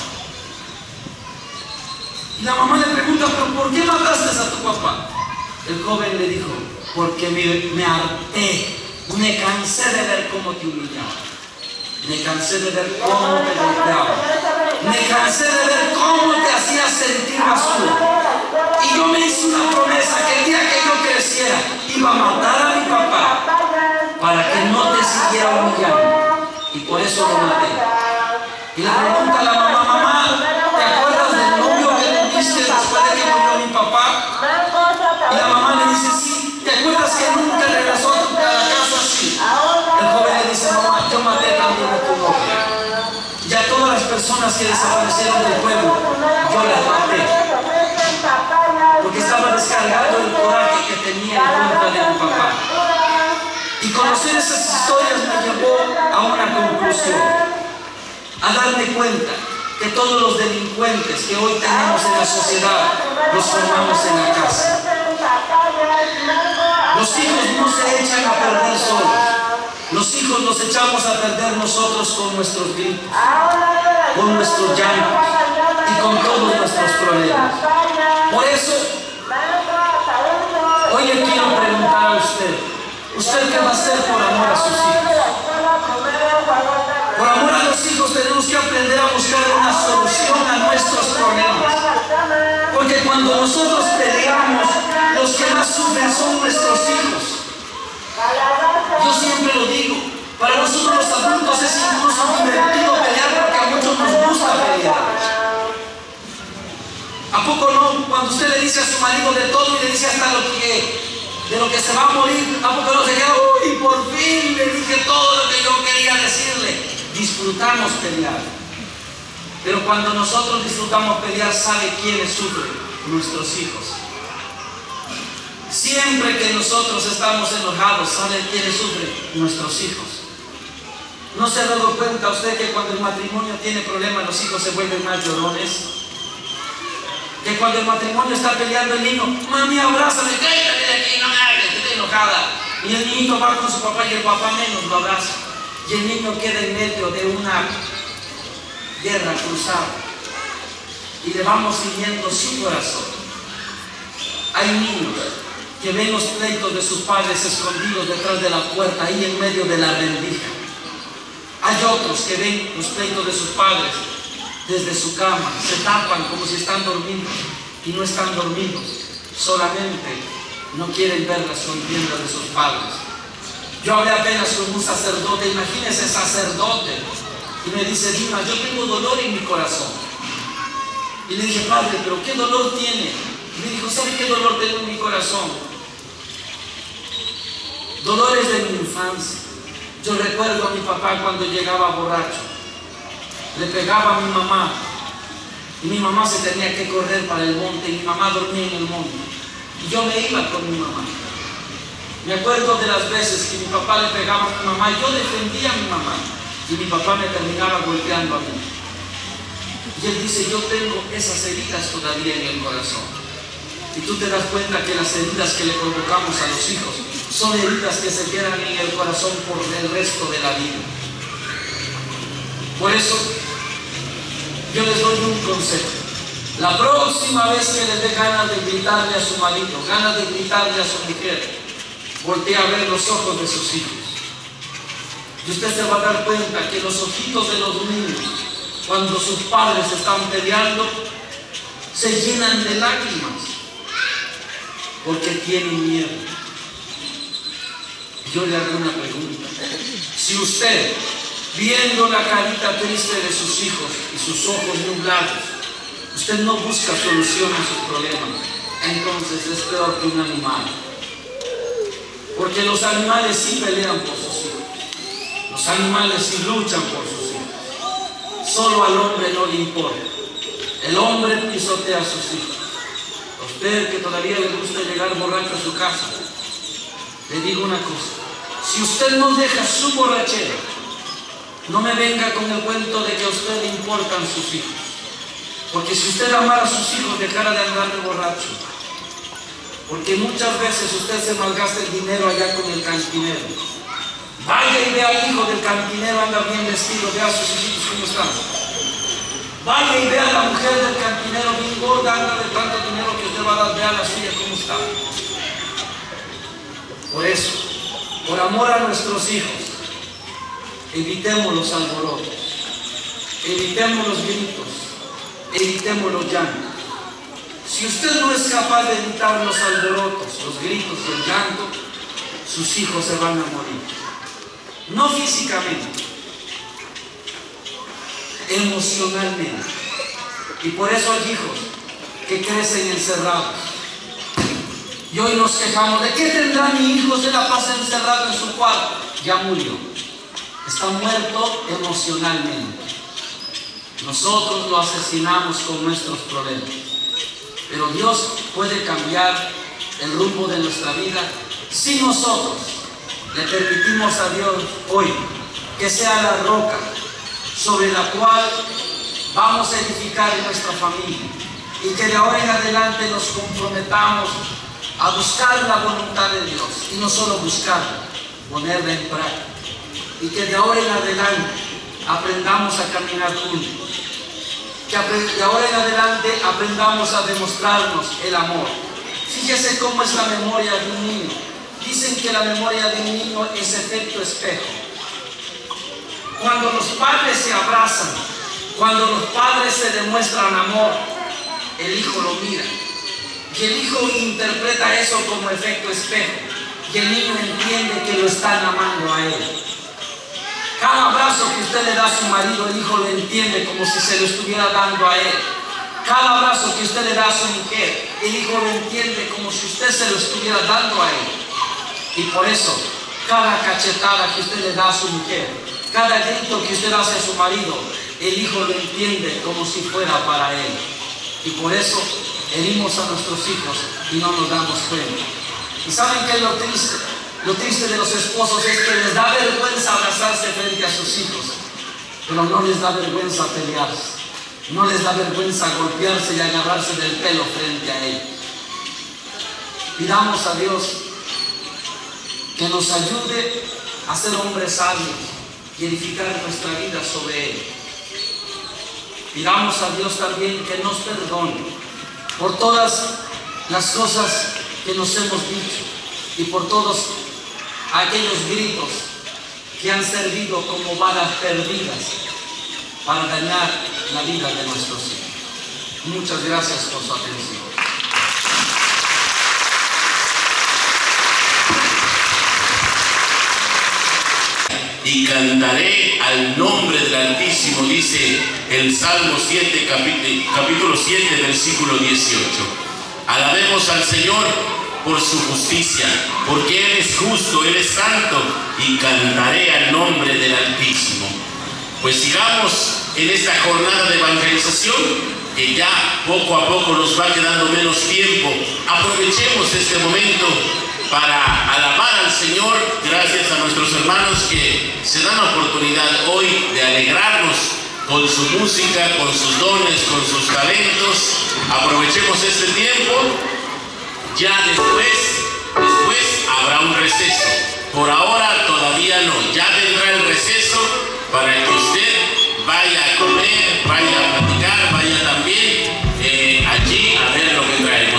Y la mamá le pregunta: ¿pero por qué mataste a tu papá? El joven le dijo: porque me harté, me cansé de ver cómo te humillaba. Me cansé de ver cómo te golpeaba. Me cansé de ver cómo te hacías sentir basura. Y yo me hice una promesa que el día que yo creciera iba a matar a mi papá para que no te siguiera humillando. Y por eso lo maté. Y le pregunta a la mamá: mamá, ¿te acuerdas del novio que tuviste después de que murió mi papá? Y la mamá le dice: sí. ¿Te acuerdas que nunca regresó a tu casa? Sí. El joven le dice: mamá, yo maté también a tu novio. Ya todas las personas que desaparecieron del pueblo, yo las maté, porque estaba descargando el coraje que tenía en contra de mi papá. Y conocer esas historias me llevó a una conclusión, a darme cuenta que todos los delincuentes que hoy tenemos en la sociedad los formamos en la casa. Los hijos no se echan a perder solos. Los hijos los echamos a perder nosotros con nuestros gritos, con nuestros llantos y con todos nuestros problemas. Por eso, hoy le quiero preguntar a usted: ¿usted qué va a hacer por amor a sus hijos? Por amor a los hijos tenemos que aprender a buscar una solución a nuestros problemas. Porque cuando nosotros peleamos, los que más sufren son nuestros hijos. Yo siempre lo digo, para nosotros los adultos es incluso divertido pelear, porque a muchos nos gusta pelear. ¿A poco no? Cuando usted le dice a su marido de todo y le dice hasta de lo que se va a morir, ¿a poco no se queda? Uy, por fin le dije todo lo que yo quería decirle. Disfrutamos pelear. Pero cuando nosotros disfrutamos pelear, ¿sabe quiénes sufren? Nuestros hijos. Siempre que nosotros estamos enojados, ¿saben quiénes sufren? Nuestros hijos. ¿No se ha dado cuenta usted que cuando el matrimonio tiene problemas, los hijos se vuelven más llorones? Que cuando el matrimonio está peleando, el niño: mami, abrázame, cállate de aquí, no me hables, estoy enojada. Y el niñito va con su papá y el papá menos lo abraza. Y el niño queda en medio de una guerra cruzada. Y le vamos hiriendo su corazón. Hay niños que ven los pleitos de sus padres escondidos detrás de la puerta, ahí en medio de la rendija. Hay otros que ven los pleitos de sus padres desde su cama, se tapan como si están dormidos, y no están dormidos, solamente no quieren ver la sonrisa de sus padres. Yo hablé apenas con un sacerdote, imagínense, sacerdote, y me dice: Dimas, yo tengo dolor en mi corazón. Y le dije: padre, ¿pero qué dolor tiene? Y me dijo, ¿sabe qué dolor tengo en mi corazón? Dolores de mi infancia. Yo recuerdo a mi papá cuando llegaba borracho. Le pegaba a mi mamá. Y mi mamá se tenía que correr para el monte. Y mi mamá dormía en el monte. Y yo me iba con mi mamá. Me acuerdo de las veces que mi papá le pegaba a mi mamá y yo defendía a mi mamá. Y mi papá me terminaba golpeando a mí. Y él dice, yo tengo esas heridas todavía en el corazón. Y tú te das cuenta que las heridas que le provocamos a los hijos son heridas que se quedan en el corazón por el resto de la vida. Por eso, yo les doy un consejo. La próxima vez que les dé ganas de gritarle a su marido, ganas de gritarle a su mujer, voltea a ver los ojos de sus hijos. Y usted se va a dar cuenta que los ojitos de los niños, cuando sus padres están peleando, se llenan de lágrimas, porque tienen miedo. Yo le hago una pregunta. Si usted, viendo la carita triste de sus hijos y sus ojos nublados, usted no busca solución a sus problemas, entonces es peor que un animal. Porque los animales sí pelean por sus hijos. Los animales sí luchan por sus hijos. Solo al hombre no le importa. El hombre pisotea a sus hijos. A usted que todavía le gusta llegar borracho a su casa, le digo una cosa. Si usted no deja su borrachera, no me venga con el cuento de que a usted le importan sus hijos. Porque si usted amara a sus hijos, dejara de andar de borracho. Porque muchas veces usted se malgasta el dinero allá con el cantinero. Vaya y vea al hijo del cantinero, anda bien vestido, vea a sus hijitos cómo están. Vaya y vea a la mujer del cantinero bien gorda, anda de tanto dinero que usted va a dar, vea a la suya cómo está. Por eso, por amor a nuestros hijos, evitemos los alborotos, evitemos los gritos, evitemos los llantos. Si usted no es capaz de evitar los alborotos, los gritos y el llanto, sus hijos se van a morir. No físicamente, emocionalmente. Y por eso hay hijos que crecen encerrados. Y hoy nos quejamos, ¿de qué tendrá mi hijo? Se la pasa encerrado en su cuarto. Ya murió. Está muerto emocionalmente. Nosotros lo asesinamos con nuestros problemas. Pero Dios puede cambiar el rumbo de nuestra vida si nosotros le permitimos a Dios hoy que sea la roca sobre la cual vamos a edificar nuestra familia, y que de ahora en adelante nos comprometamos a buscar la voluntad de Dios, y no solo buscarla, ponerla en práctica, y que de ahora en adelante aprendamos a caminar juntos, que de ahora en adelante aprendamos a demostrarnos el amor. Fíjese cómo es la memoria de un niño. Dicen que la memoria de un niño es efecto espejo. Cuando los padres se abrazan, cuando los padres se demuestran amor, el hijo lo mira. Y el hijo interpreta eso como efecto espejo. Y el niño entiende que lo están amando a él. Cada abrazo que usted le da a su marido, el hijo lo entiende como si se lo estuviera dando a él. Cada abrazo que usted le da a su mujer, el hijo lo entiende como si usted se lo estuviera dando a él. Y por eso, cada cachetada que usted le da a su mujer, cada grito que usted hace a su marido, el hijo lo entiende como si fuera para él. Y por eso herimos a nuestros hijos y no nos damos cuenta. ¿Y saben qué es lo triste? Lo triste de los esposos es que les da vergüenza abrazarse frente a sus hijos, pero no les da vergüenza pelearse, no les da vergüenza golpearse y agarrarse del pelo frente a él. Pidamos a Dios que nos ayude a ser hombres sabios y edificar nuestra vida sobre él. Pidamos a Dios también que nos perdone por todas las cosas que nos hemos dicho y por todos aquellos gritos que han servido como balas perdidas para dañar la vida de nuestros hijos. Muchas gracias por su atención. Y cantaré al nombre del Altísimo, dice el Salmo 7, capítulo 7, versículo 18. Alabemos al Señor por su justicia, porque Él es justo, Él es santo, y cantaré al nombre del Altísimo. Pues sigamos en esta jornada de evangelización, que ya poco a poco nos va quedando menos tiempo. Aprovechemos este momento para alabar al Señor, gracias a nuestros hermanos que se dan la oportunidad hoy de alegrarnos con su música, con sus dones, con sus talentos. Aprovechemos este tiempo. Ya después habrá un receso. Por ahora todavía no. Ya vendrá el receso para que usted vaya a comer, vaya a platicar, vaya también allí a ver lo que traemos.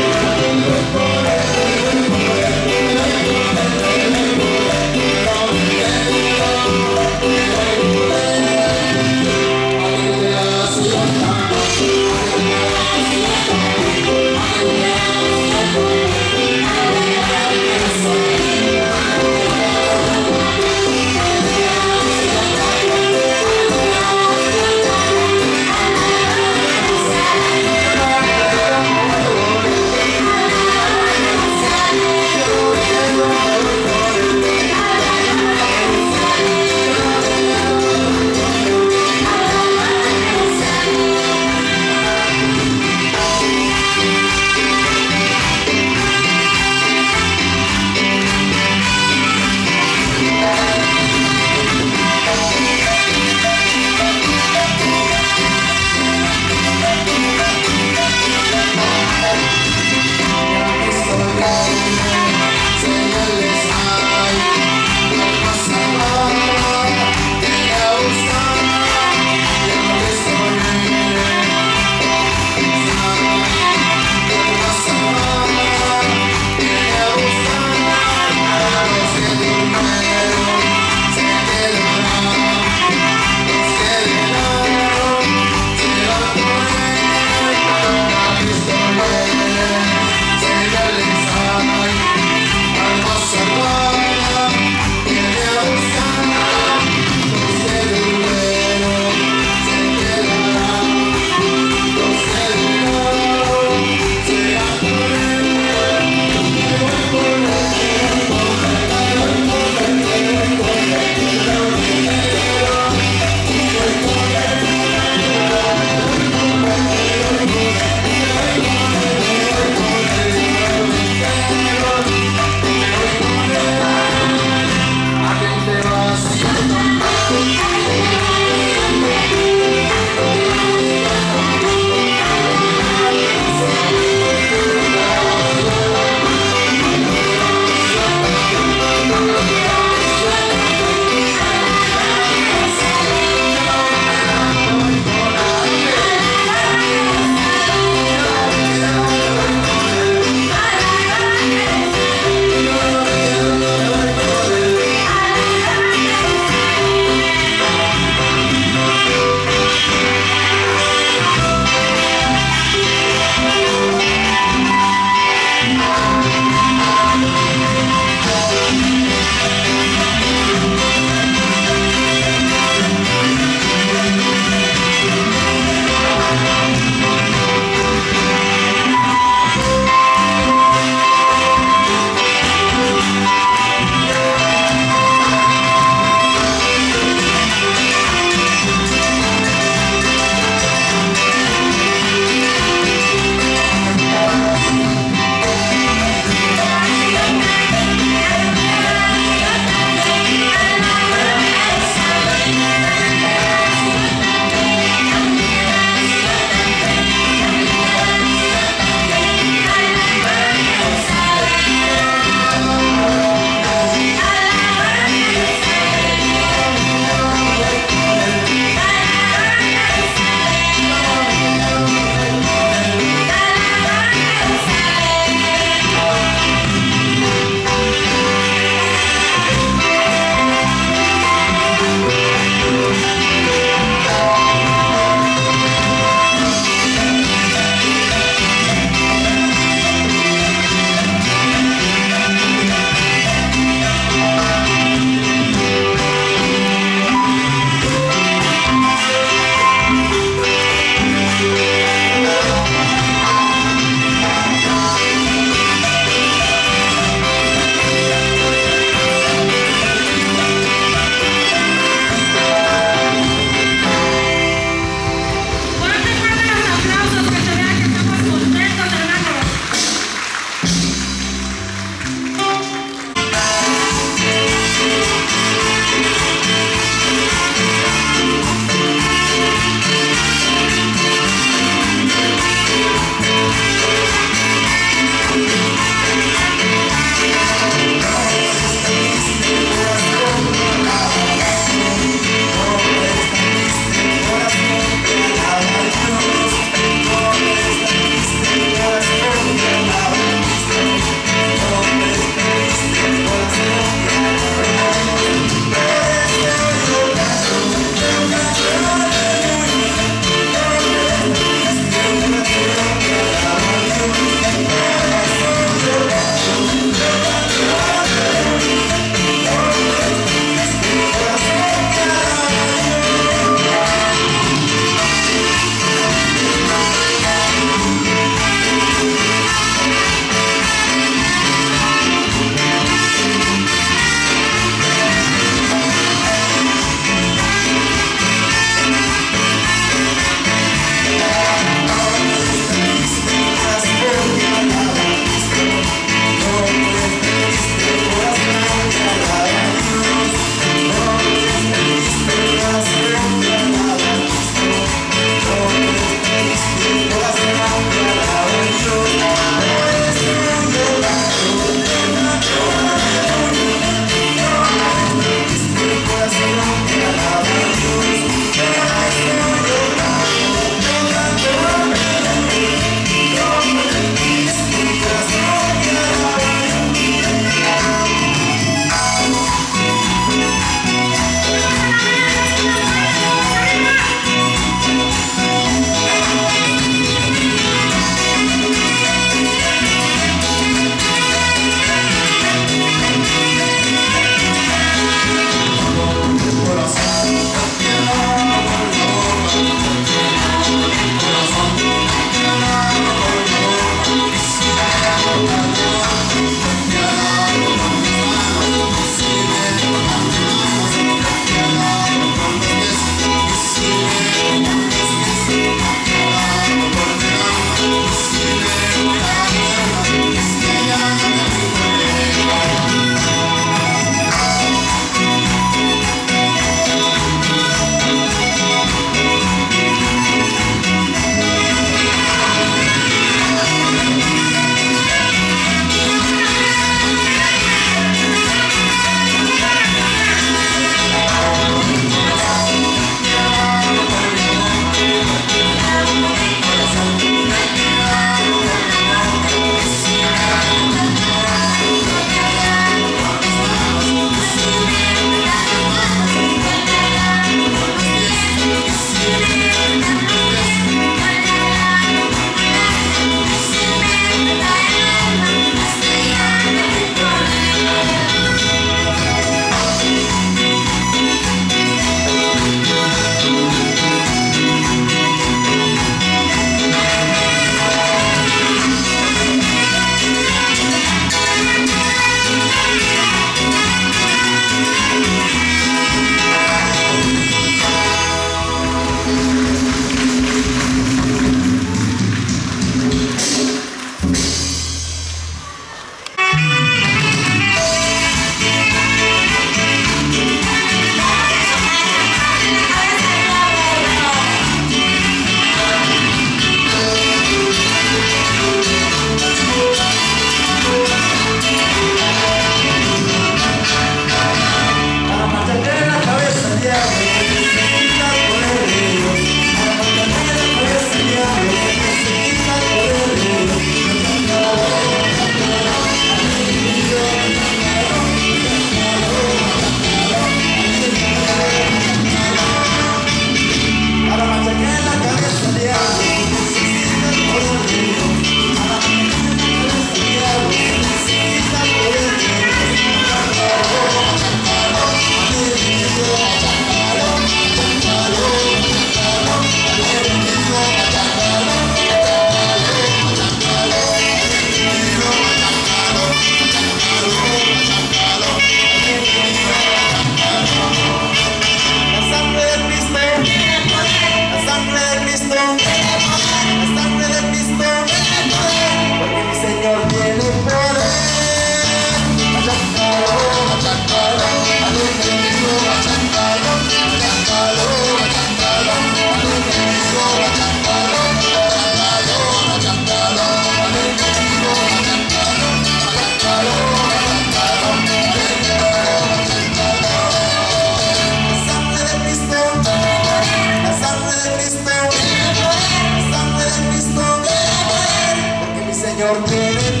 Señor tiene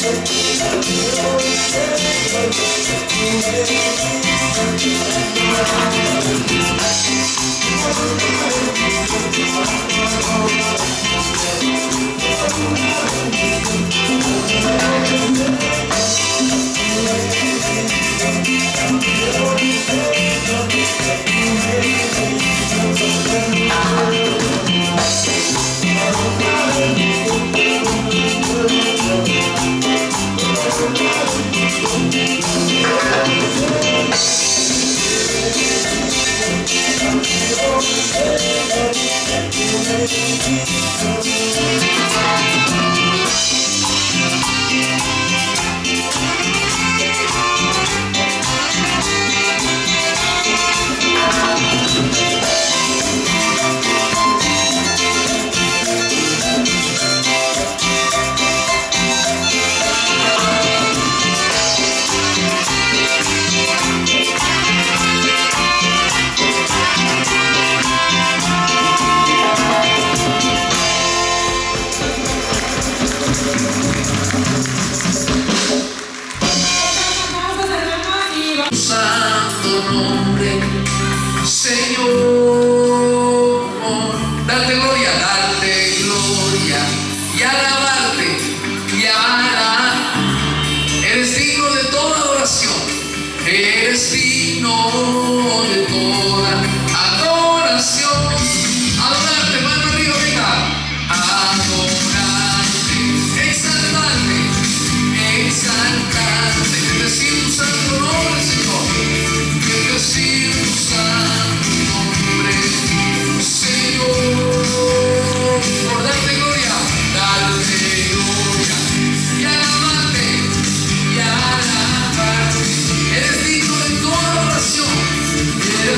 Santo nombre, Señor, darte gloria y alabarte y alabar. Eres digno de toda adoración, eres digno de toda adoración. Adorarte, mano arriba, venga. Adorarte, exaltarte, exaltarte, decir tu santo nombre, Señor, decir tu santo nombre, Señor, por darte gloria y alabarte, eres digno de toda oración, eres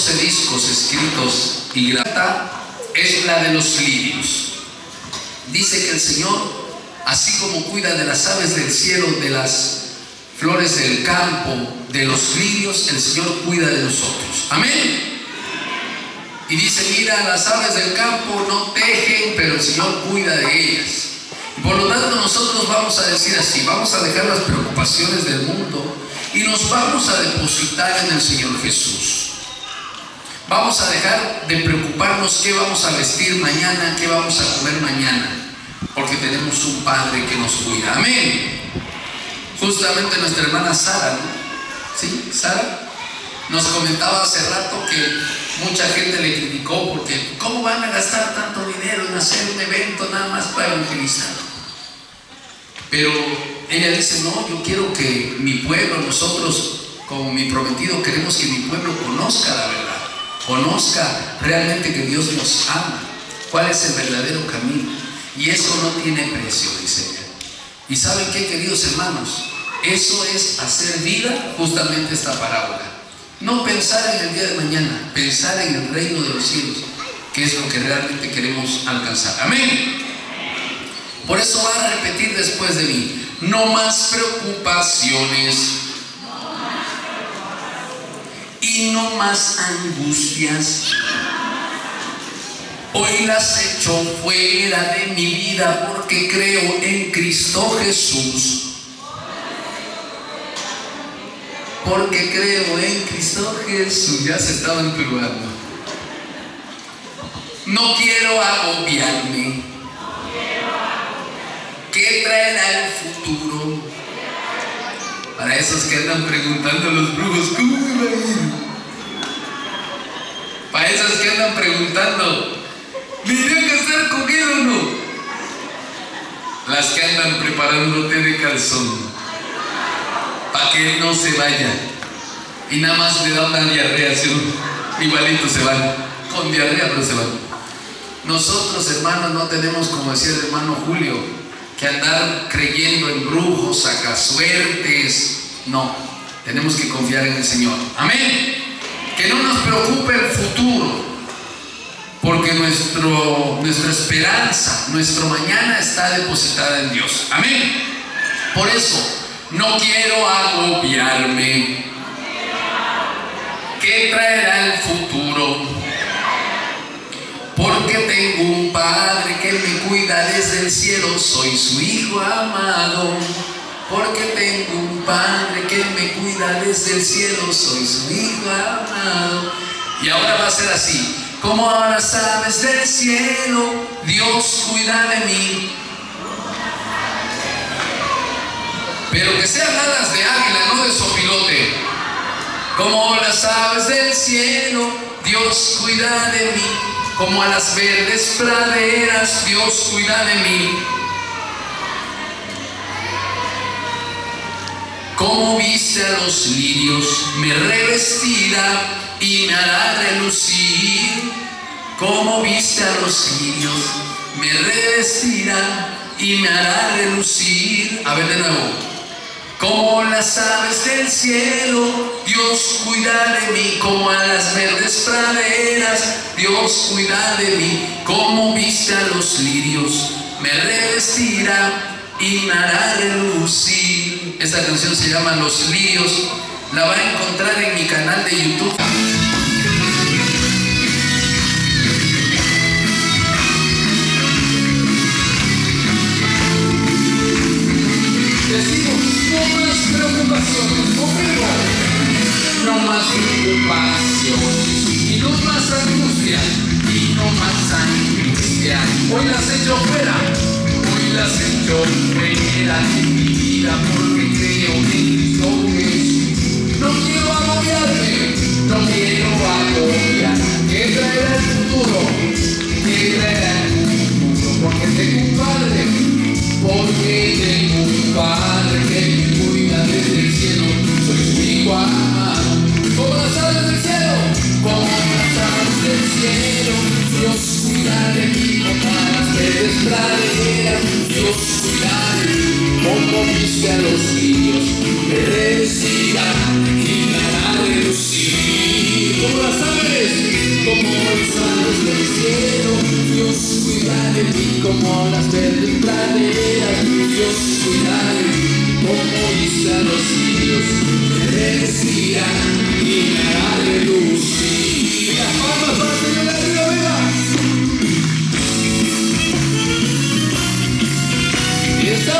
12 discos escritos y grabados es la de los lirios. Dice que el Señor, así como cuida de las aves del cielo, de las flores del campo, de los lirios, el Señor cuida de nosotros. Amén. Y dice, mira, las aves del campo no tejen, pero el Señor cuida de ellas. Por lo tanto, nosotros vamos a decir así, vamos a dejar las preocupaciones del mundo y nos vamos a depositar en el Señor Jesús. Vamos a dejar de preocuparnos qué vamos a vestir mañana, qué vamos a comer mañana, porque tenemos un Padre que nos cuida. Amén. Justamente nuestra hermana Sara, ¿no? ¿Sí? Sara nos comentaba hace rato que mucha gente le criticó porque ¿cómo van a gastar tanto dinero en hacer un evento nada más para evangelizar? Pero ella dice, no, yo quiero que mi pueblo, nosotros como mi prometido queremos que mi pueblo conozca la verdad, conozca realmente que Dios nos ama, cuál es el verdadero camino, y eso no tiene precio, dice ella. ¿Y saben qué, queridos hermanos? Eso es hacer vida justamente esta parábola. No pensar en el día de mañana, pensar en el reino de los cielos, que es lo que realmente queremos alcanzar. Amén. Por eso va a repetir después de mí: no más preocupaciones y no más angustias. Hoy las echo fuera de mi vida porque creo en Cristo Jesús. Porque creo en Cristo Jesús. Ya se estaban turbando. No quiero agobiarme. ¿Qué traerá el futuro? Para esos que andan preguntando a los brujos, ¿cómo me va a ir? Para esos que andan preguntando, ¿me iré a casar con él o no? Las que andan preparando té de calzón para que él no se vaya y nada más le da una diarrea, ¿sí? Igualito se van, con diarrea pero se van. Nosotros, hermanos, no tenemos, como decía el hermano Julio, que andar creyendo en brujos, sacasuertes. No, tenemos que confiar en el Señor. Amén. Que no nos preocupe el futuro, porque nuestra esperanza, nuestro mañana está depositada en Dios. Amén. Por eso, no quiero agobiarme. ¿Qué traerá el futuro? Porque tengo un Padre que me cuida desde el cielo, soy su hijo amado. Porque tengo un Padre que me cuida desde el cielo, soy su hijo amado. Y ahora va a ser así: como a las aves del cielo, Dios cuida de mí. Pero que sean alas de águila, no de sopilote. Como las aves del cielo, Dios cuida de mí. Como a las verdes praderas, Dios cuida de mí. Como viste a los lirios, me revestirá y me hará relucir. Como viste a los lirios, me revestirá y me hará relucir. A ver de nuevo. Como las aves del cielo, Dios cuida de mí. Como a las verdes praderas, Dios cuida de mí. Como viste a los lirios, me revestirá y me hará relucir. Esta canción se llama Los Lirios. La va a encontrar en mi canal de YouTube. Decimos, no más preocupaciones, conmigo. No más preocupaciones y no más angustia, y no más angustia. Hoy las echo fuera, hoy las echo fuera de mi vida porque creo en Cristo Jesús. No quiero agobiarme, no quiero agobiar. ¿Qué traerá el futuro? ¿Qué traerá el futuro? Porque tengo un Padre, porque tengo un Padre que me cuida desde el cielo, soy su hijo amado. Como las aves del cielo, como las aves del cielo, Dios cuida de mí. Como a las verdes praderas, Dios cuida de mí. Como viste a los lirios, me revestirá y me hará relucir. Como las aves de mí como las verdes praderas. Dios cuida de mí como viste a los niños. Me revestirá y me hará relucir. Las palmas para el Señor arriba, venga. Y eso.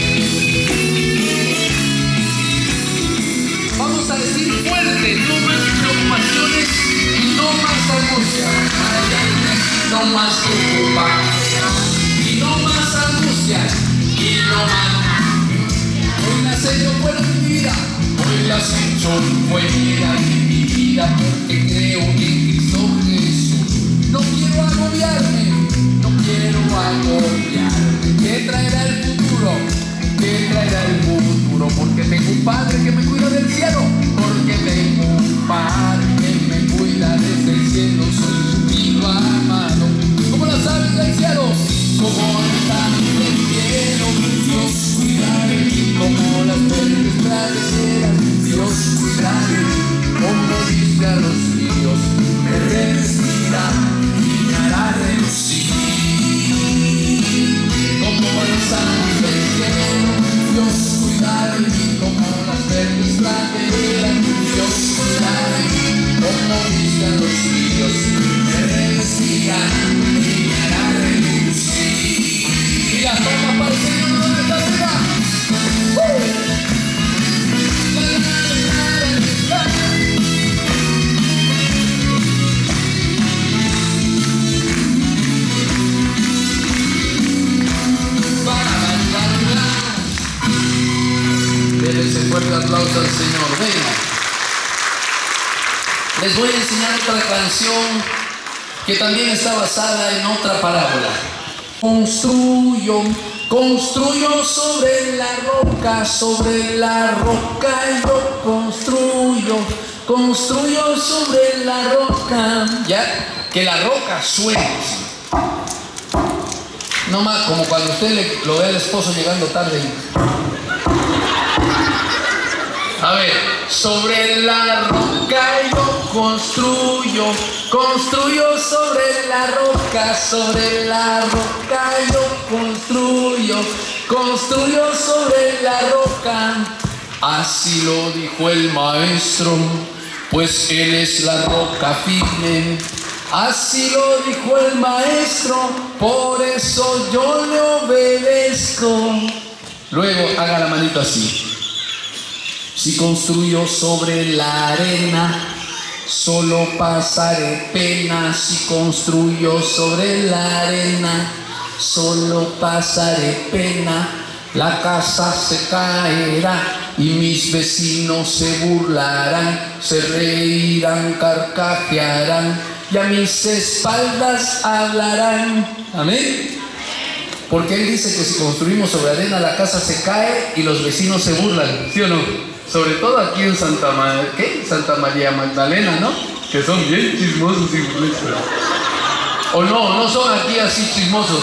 Vamos a decir fuerte: no más preocupaciones y no más angustia. No más preocupación y no más angustia y no más. Hoy las he hecho fuera de mi vida, hoy las he hecho fuera de mi vida, porque creo en Cristo Jesús. No quiero agobiarme, no quiero agobiarme. ¿Qué traerá el futuro? ¿Qué traerá el futuro? Porque tengo un Padre que me cuida del cielo, porque tengo un Padre que me cuida desde el cielo. Soy su hijo amado, como las aves del cielo, como las aves del cielo. Dios cuida de mí como las verdes praderas. Dios cuida de mí como viste a los niños. Me revestirá y me hará relucir como las aves del cielo. Dios cuida de mí como las verdes praderas. Dios cuida de mí como viste a los niños. Me revestirá y me hará relucir. Y las palmas para el Señor, ¿dónde está arriba? Denle ese fuerte aplauso al Señor. Venga. Les voy a enseñar otra canción que también está basada en otra parábola. Construyo sobre la roca yo construyo sobre la roca. Ya, que la roca suene. No más como cuando usted lo ve al esposo llegando tarde. A ver, sobre la roca yo construyo sobre la roca yo construyo sobre la roca. Así lo dijo el maestro, pues él es la roca firme. Así lo dijo el maestro, por eso yo le obedezco. Luego haga la manito así. Si construyo sobre la arena, solo pasaré pena. Si construyo sobre la arena, solo pasaré pena. La casa se caerá y mis vecinos se burlarán, se reirán, carcajearán y a mis espaldas hablarán. Amén. Porque él dice que si construimos sobre arena, la casa se cae y los vecinos se burlan, ¿sí o no? Sobre todo aquí en Santa María Magdalena, ¿no? Que son bien chismosos y burletes. O no son aquí así chismosos.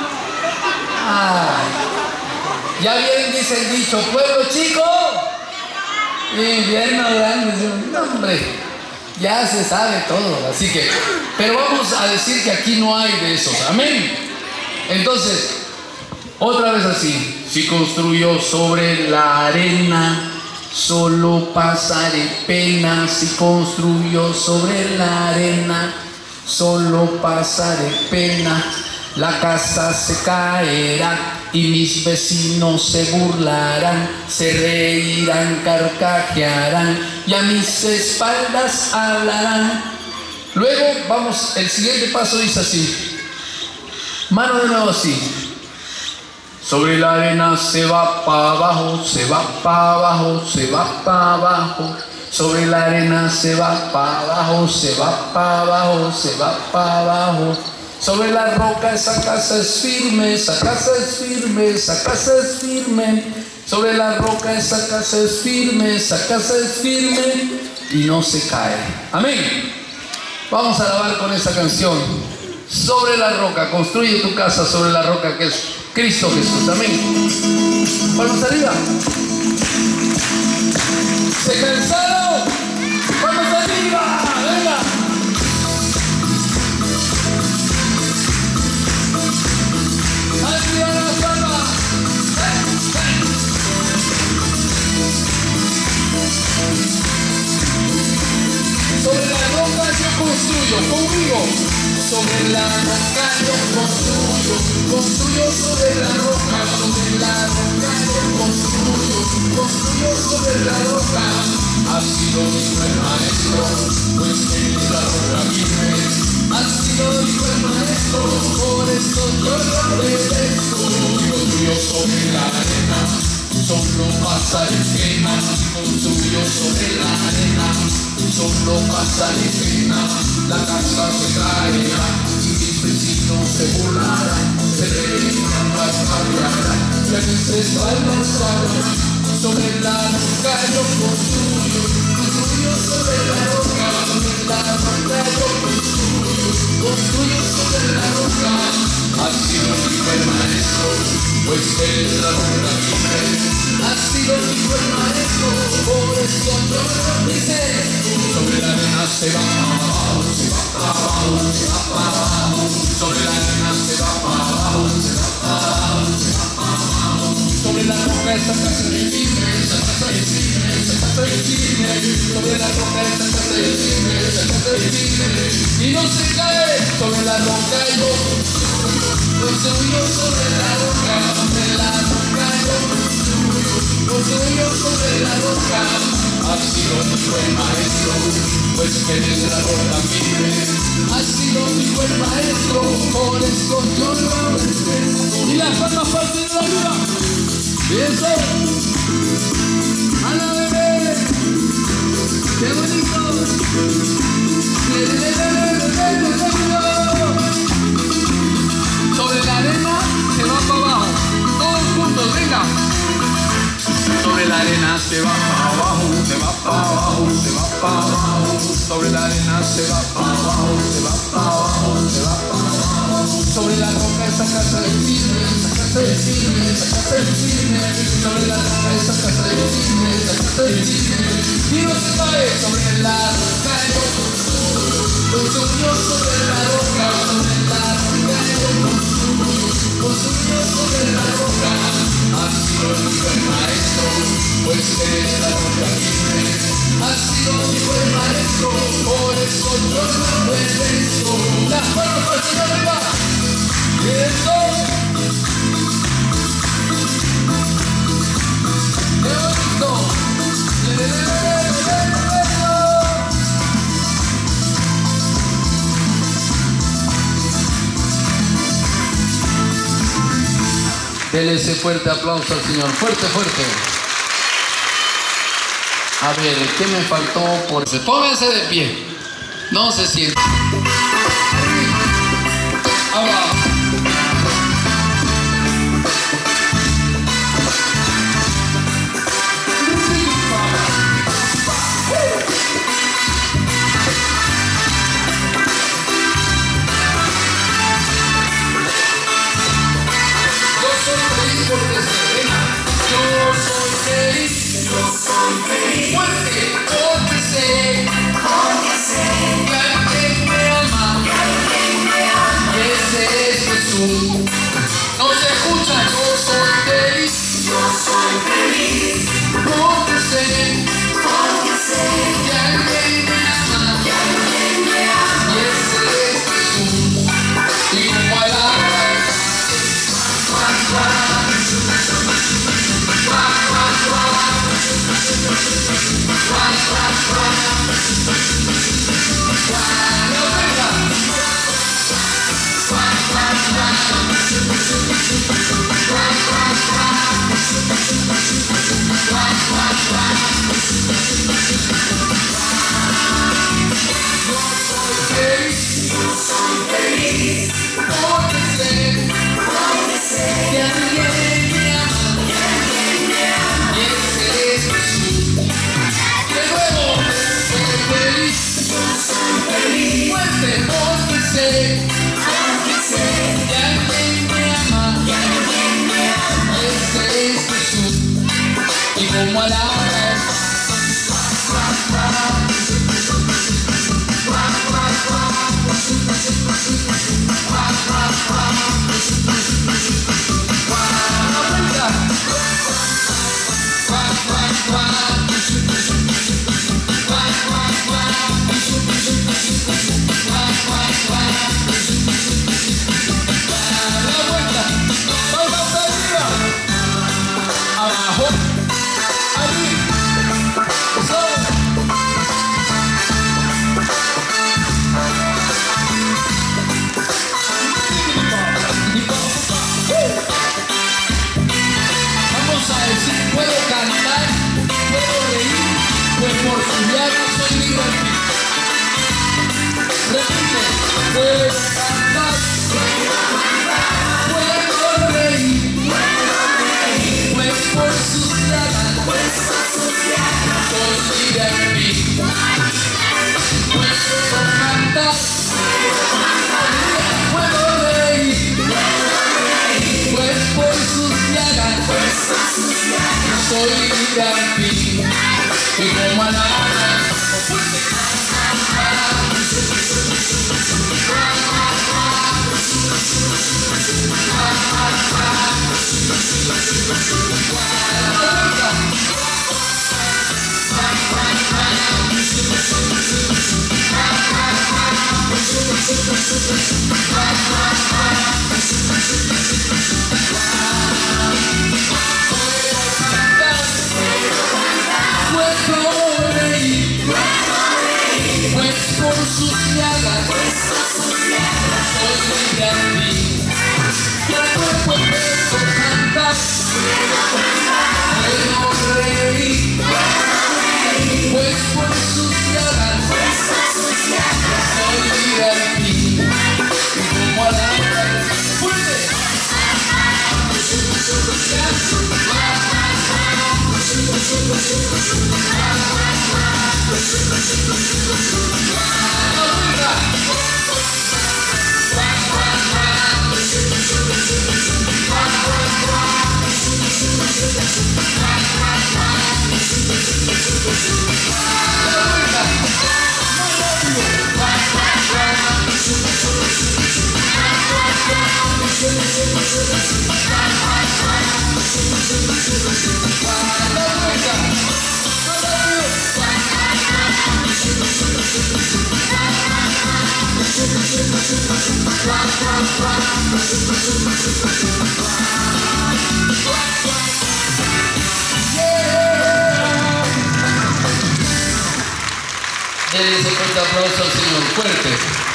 Ya bien dice el dicho, pueblo chico, invierno grande. No, hombre, ya se sabe todo. Así que, pero vamos a decir que aquí no hay de esos. Amén. Entonces, otra vez así. Si construyo sobre la arena, solo pasaré pena. Si construyo sobre la arena, solo pasaré pena. La casa se caerá y mis vecinos se burlarán, se reirán, carcajearán y a mis espaldas hablarán. Luego vamos, el siguiente paso dice así. Mano de nuevo así. Sobre la arena se va para abajo, se va para abajo, se va para abajo. Sobre la arena se va para abajo, se va para abajo, se va para abajo. Sobre la roca esa casa es firme, esa casa es firme, esa casa es firme. Sobre la roca esa casa es firme, esa casa es firme y no se cae. Amén. Vamos a alabar con esta canción. Sobre la roca, construye tu casa sobre la roca que es Cristo Jesús. Amén. Vamos arriba. ¿Se cansaron? Vamos arriba. Venga. conmigo. Sobre la roca yo construyo sobre la roca, sobre la roca yo construyo sobre la roca. Así lo dijo el maestro, pues él es la roca firme. Así lo dijo el maestro, por eso yo lo obedezco. Construyo sobre la arena, solo pasa el pena. Construyo sobre la arena, solo pasa el pena. La casa se caerá y mis vecinos se burlarán, se reirán, barbararán, felices almas sabrán. Sobre la roca yo construyo sobre la roca, sobre la roca yo construyo sobre la roca. Así lo dijo el maestro, pues él es la roca firme. Así lo dijo el maestro, por eso yo lo dice. Sobre la arena se va para abajo, se va para abajo, se va para abajo. Sobre la arena se va para abajo, se va para abajo, se va para abajo. Sobre la roca esta casa es firme, esta casa es firme, esta casa es firme. Sobre la roca esta casa es firme, esta casa es firme. Y no se cae. Sobre la roca yo construyo sobre la roca, sobre la roca yo construyo sobre la roca. Así lo dijo el maestro, pues que es la roca firme. Así lo dijo el maestro, por eso yo lo obedezco. Y las palmas parten de arriba. Eso. A la bebé. Qué bonito. Sobre la arena se va para abajo. Todos juntos, venga. Sobre la arena se va para abajo, se va para abajo, se va para abajo. Sobre la arena se va para abajo, se va para abajo, se va para abajo. Sobre la roca esta casa es firme, esta casa es firme, esta casa es firme. Sobre la roca esta casa es firme, esta casa es firme. Y no se cae. Sobre la roca yo construyo sobre la roca, sobre la roca yo construyo sobre la roca. Así lo dijo el maestro, pues eres la roca firme. Así lo dijo el maestro, por eso yo lo obedezco. Las manos para el Señor arriba. Eso. Qué bonito. Dele ese fuerte aplauso al Señor. Fuerte, fuerte. A ver, ¿qué me faltó? Pónganse de pie. No se siente. Abajo. Fuerte, porque sé que alguien me ama, y ese es Jesús. No se escucha, yo soy feliz, porque sé que alguien me ama, y ese es Jesús. Y como alaba como a la hora. Soy libre al fin, y como a la Denle ese fuerte aplauso al Señor, fuerte.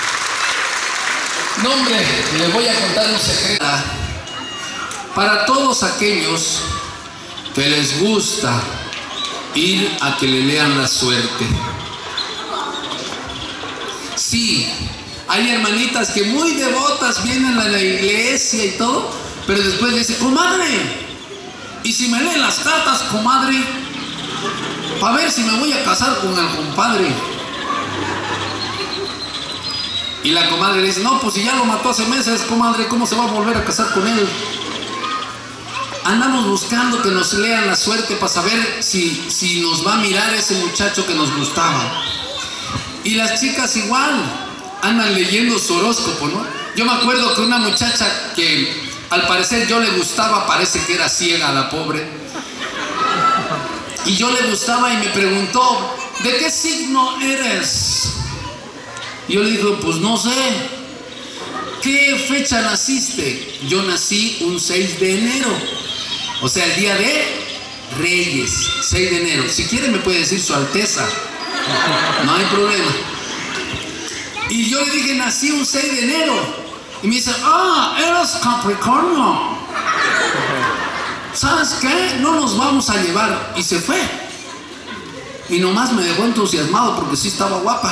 No, hombre, les voy a contar un secreto. Para todos aquellos que les gusta ir a que le lean la suerte. Sí, hay hermanitas que muy devotas vienen a la iglesia y todo, pero después le dicen, comadre, y si me leen las cartas, comadre, para ver si me voy a casar con el compadre. Y la comadre le dice, no, pues si ya lo mató hace meses, comadre, ¿cómo se va a volver a casar con él? Andamos buscando que nos lean la suerte para saber si nos va a mirar ese muchacho que nos gustaba. Y las chicas igual, andan leyendo su horóscopo, ¿no? Yo me acuerdo que una muchacha que al parecer yo le gustaba, parece que era ciega la pobre. Y yo le gustaba y me preguntó, ¿de qué signo eres? Y yo le dije, pues no sé. ¿Qué fecha naciste? Yo nací un 6 de enero. O sea, el día de Reyes, 6 de enero. Si quiere me puede decir su alteza. No hay problema. Y yo le dije, nací un 6 de enero. Y me dice, eres Capricornio. ¿Sabes qué? No nos vamos a llevar. Y se fue. Y nomás me dejó entusiasmado porque sí estaba guapa.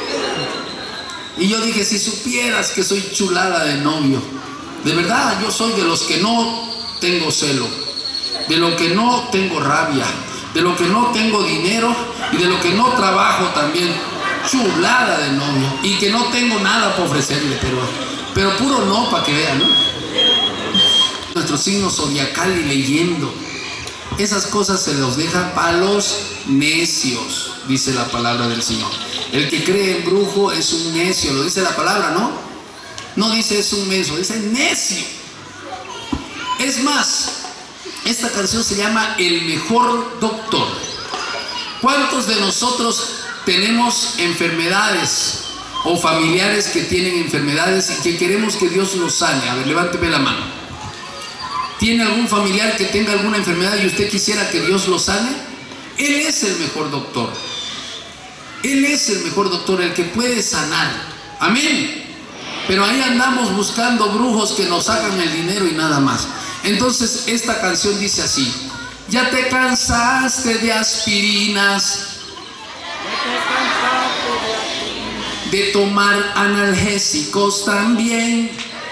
Y yo dije, si supieras que soy chulada de novio. De verdad, yo soy de los que no tengo celo, de lo que no tengo rabia, de lo que no tengo dinero y de lo que no trabajo también. Chulada de novio. Y que no tengo nada para ofrecerle, pero puro no, para que vean, ¿no? Nuestro signo zodiacal y leyendo. Esas cosas se los deja para los necios, dice la palabra del Señor. El que cree en brujo es un necio, lo dice la palabra, ¿no? No dice es un menso, dice necio. Es más, esta canción se llama El Mejor Doctor. ¿Cuántos de nosotros tenemos enfermedades o familiares que tienen enfermedades y que queremos que Dios los sane? A ver, levánteme la mano. ¿Tiene algún familiar que tenga alguna enfermedad y usted quisiera que Dios lo sane? Él es el mejor doctor. Él es el mejor doctor, el que puede sanar. Amén. Pero ahí andamos buscando brujos que nos hagan el dinero y nada más. Entonces esta canción dice así: ya te cansaste de aspirinas, de tomar analgésicos también.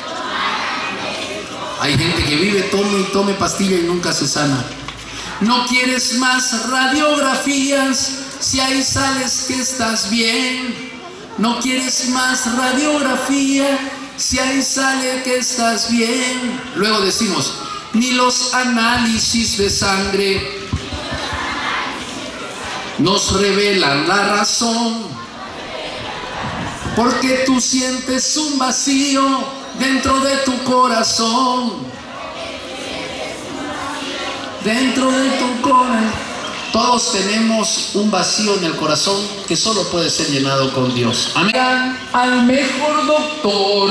Hay gente que vive, tome y tome pastilla y nunca se sana. No quieres más radiografías, si ahí sales que estás bien. No quieres más radiografía, si ahí sale que estás bien. Luego decimos, ni los análisis de sangre nos revelan la razón, porque tú sientes un vacío dentro de tu corazón. Dentro de tu corazón. Todos tenemos un vacío en el corazón que solo puede ser llenado con Dios. Amén. Al mejor doctor.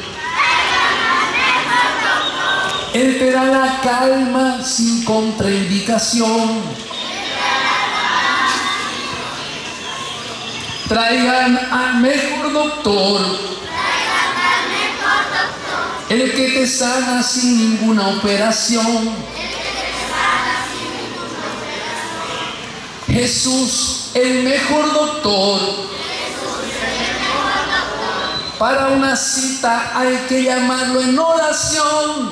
Él te da la calma sin contraindicación. Traigan al mejor doctor. El que te sana sin ninguna operación. Jesús, el mejor doctor. Para una cita hay que llamarlo en oración.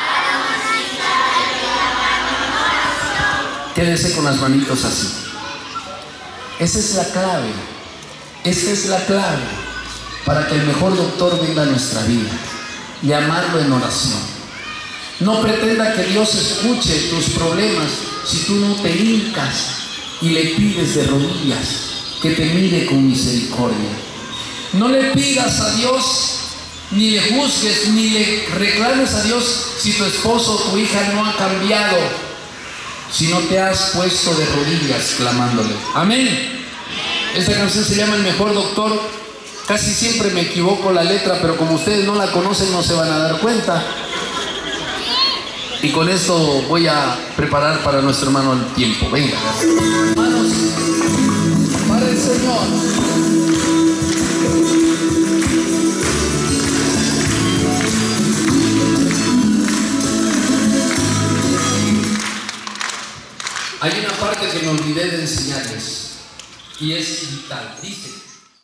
Quédese con las manitos así. Esa es la clave. Esa es la clave para que el mejor doctor venga a nuestra vida. Llamarlo en oración. No pretenda que Dios escuche tus problemas si tú no te hincas y le pides de rodillas que te mire con misericordia. No le pidas a Dios, ni le juzgues, ni le reclames a Dios si tu esposo o tu hija no ha cambiado, si no te has puesto de rodillas clamándole. Amén. Esta canción se llama El Mejor Doctor. Casi siempre me equivoco la letra, pero como ustedes no la conocen no se van a dar cuenta. Y con esto voy a preparar para nuestro hermano el tiempo. Venga. Manos para el Señor. Hay una parte que me olvidé de enseñarles y es vital. Dice: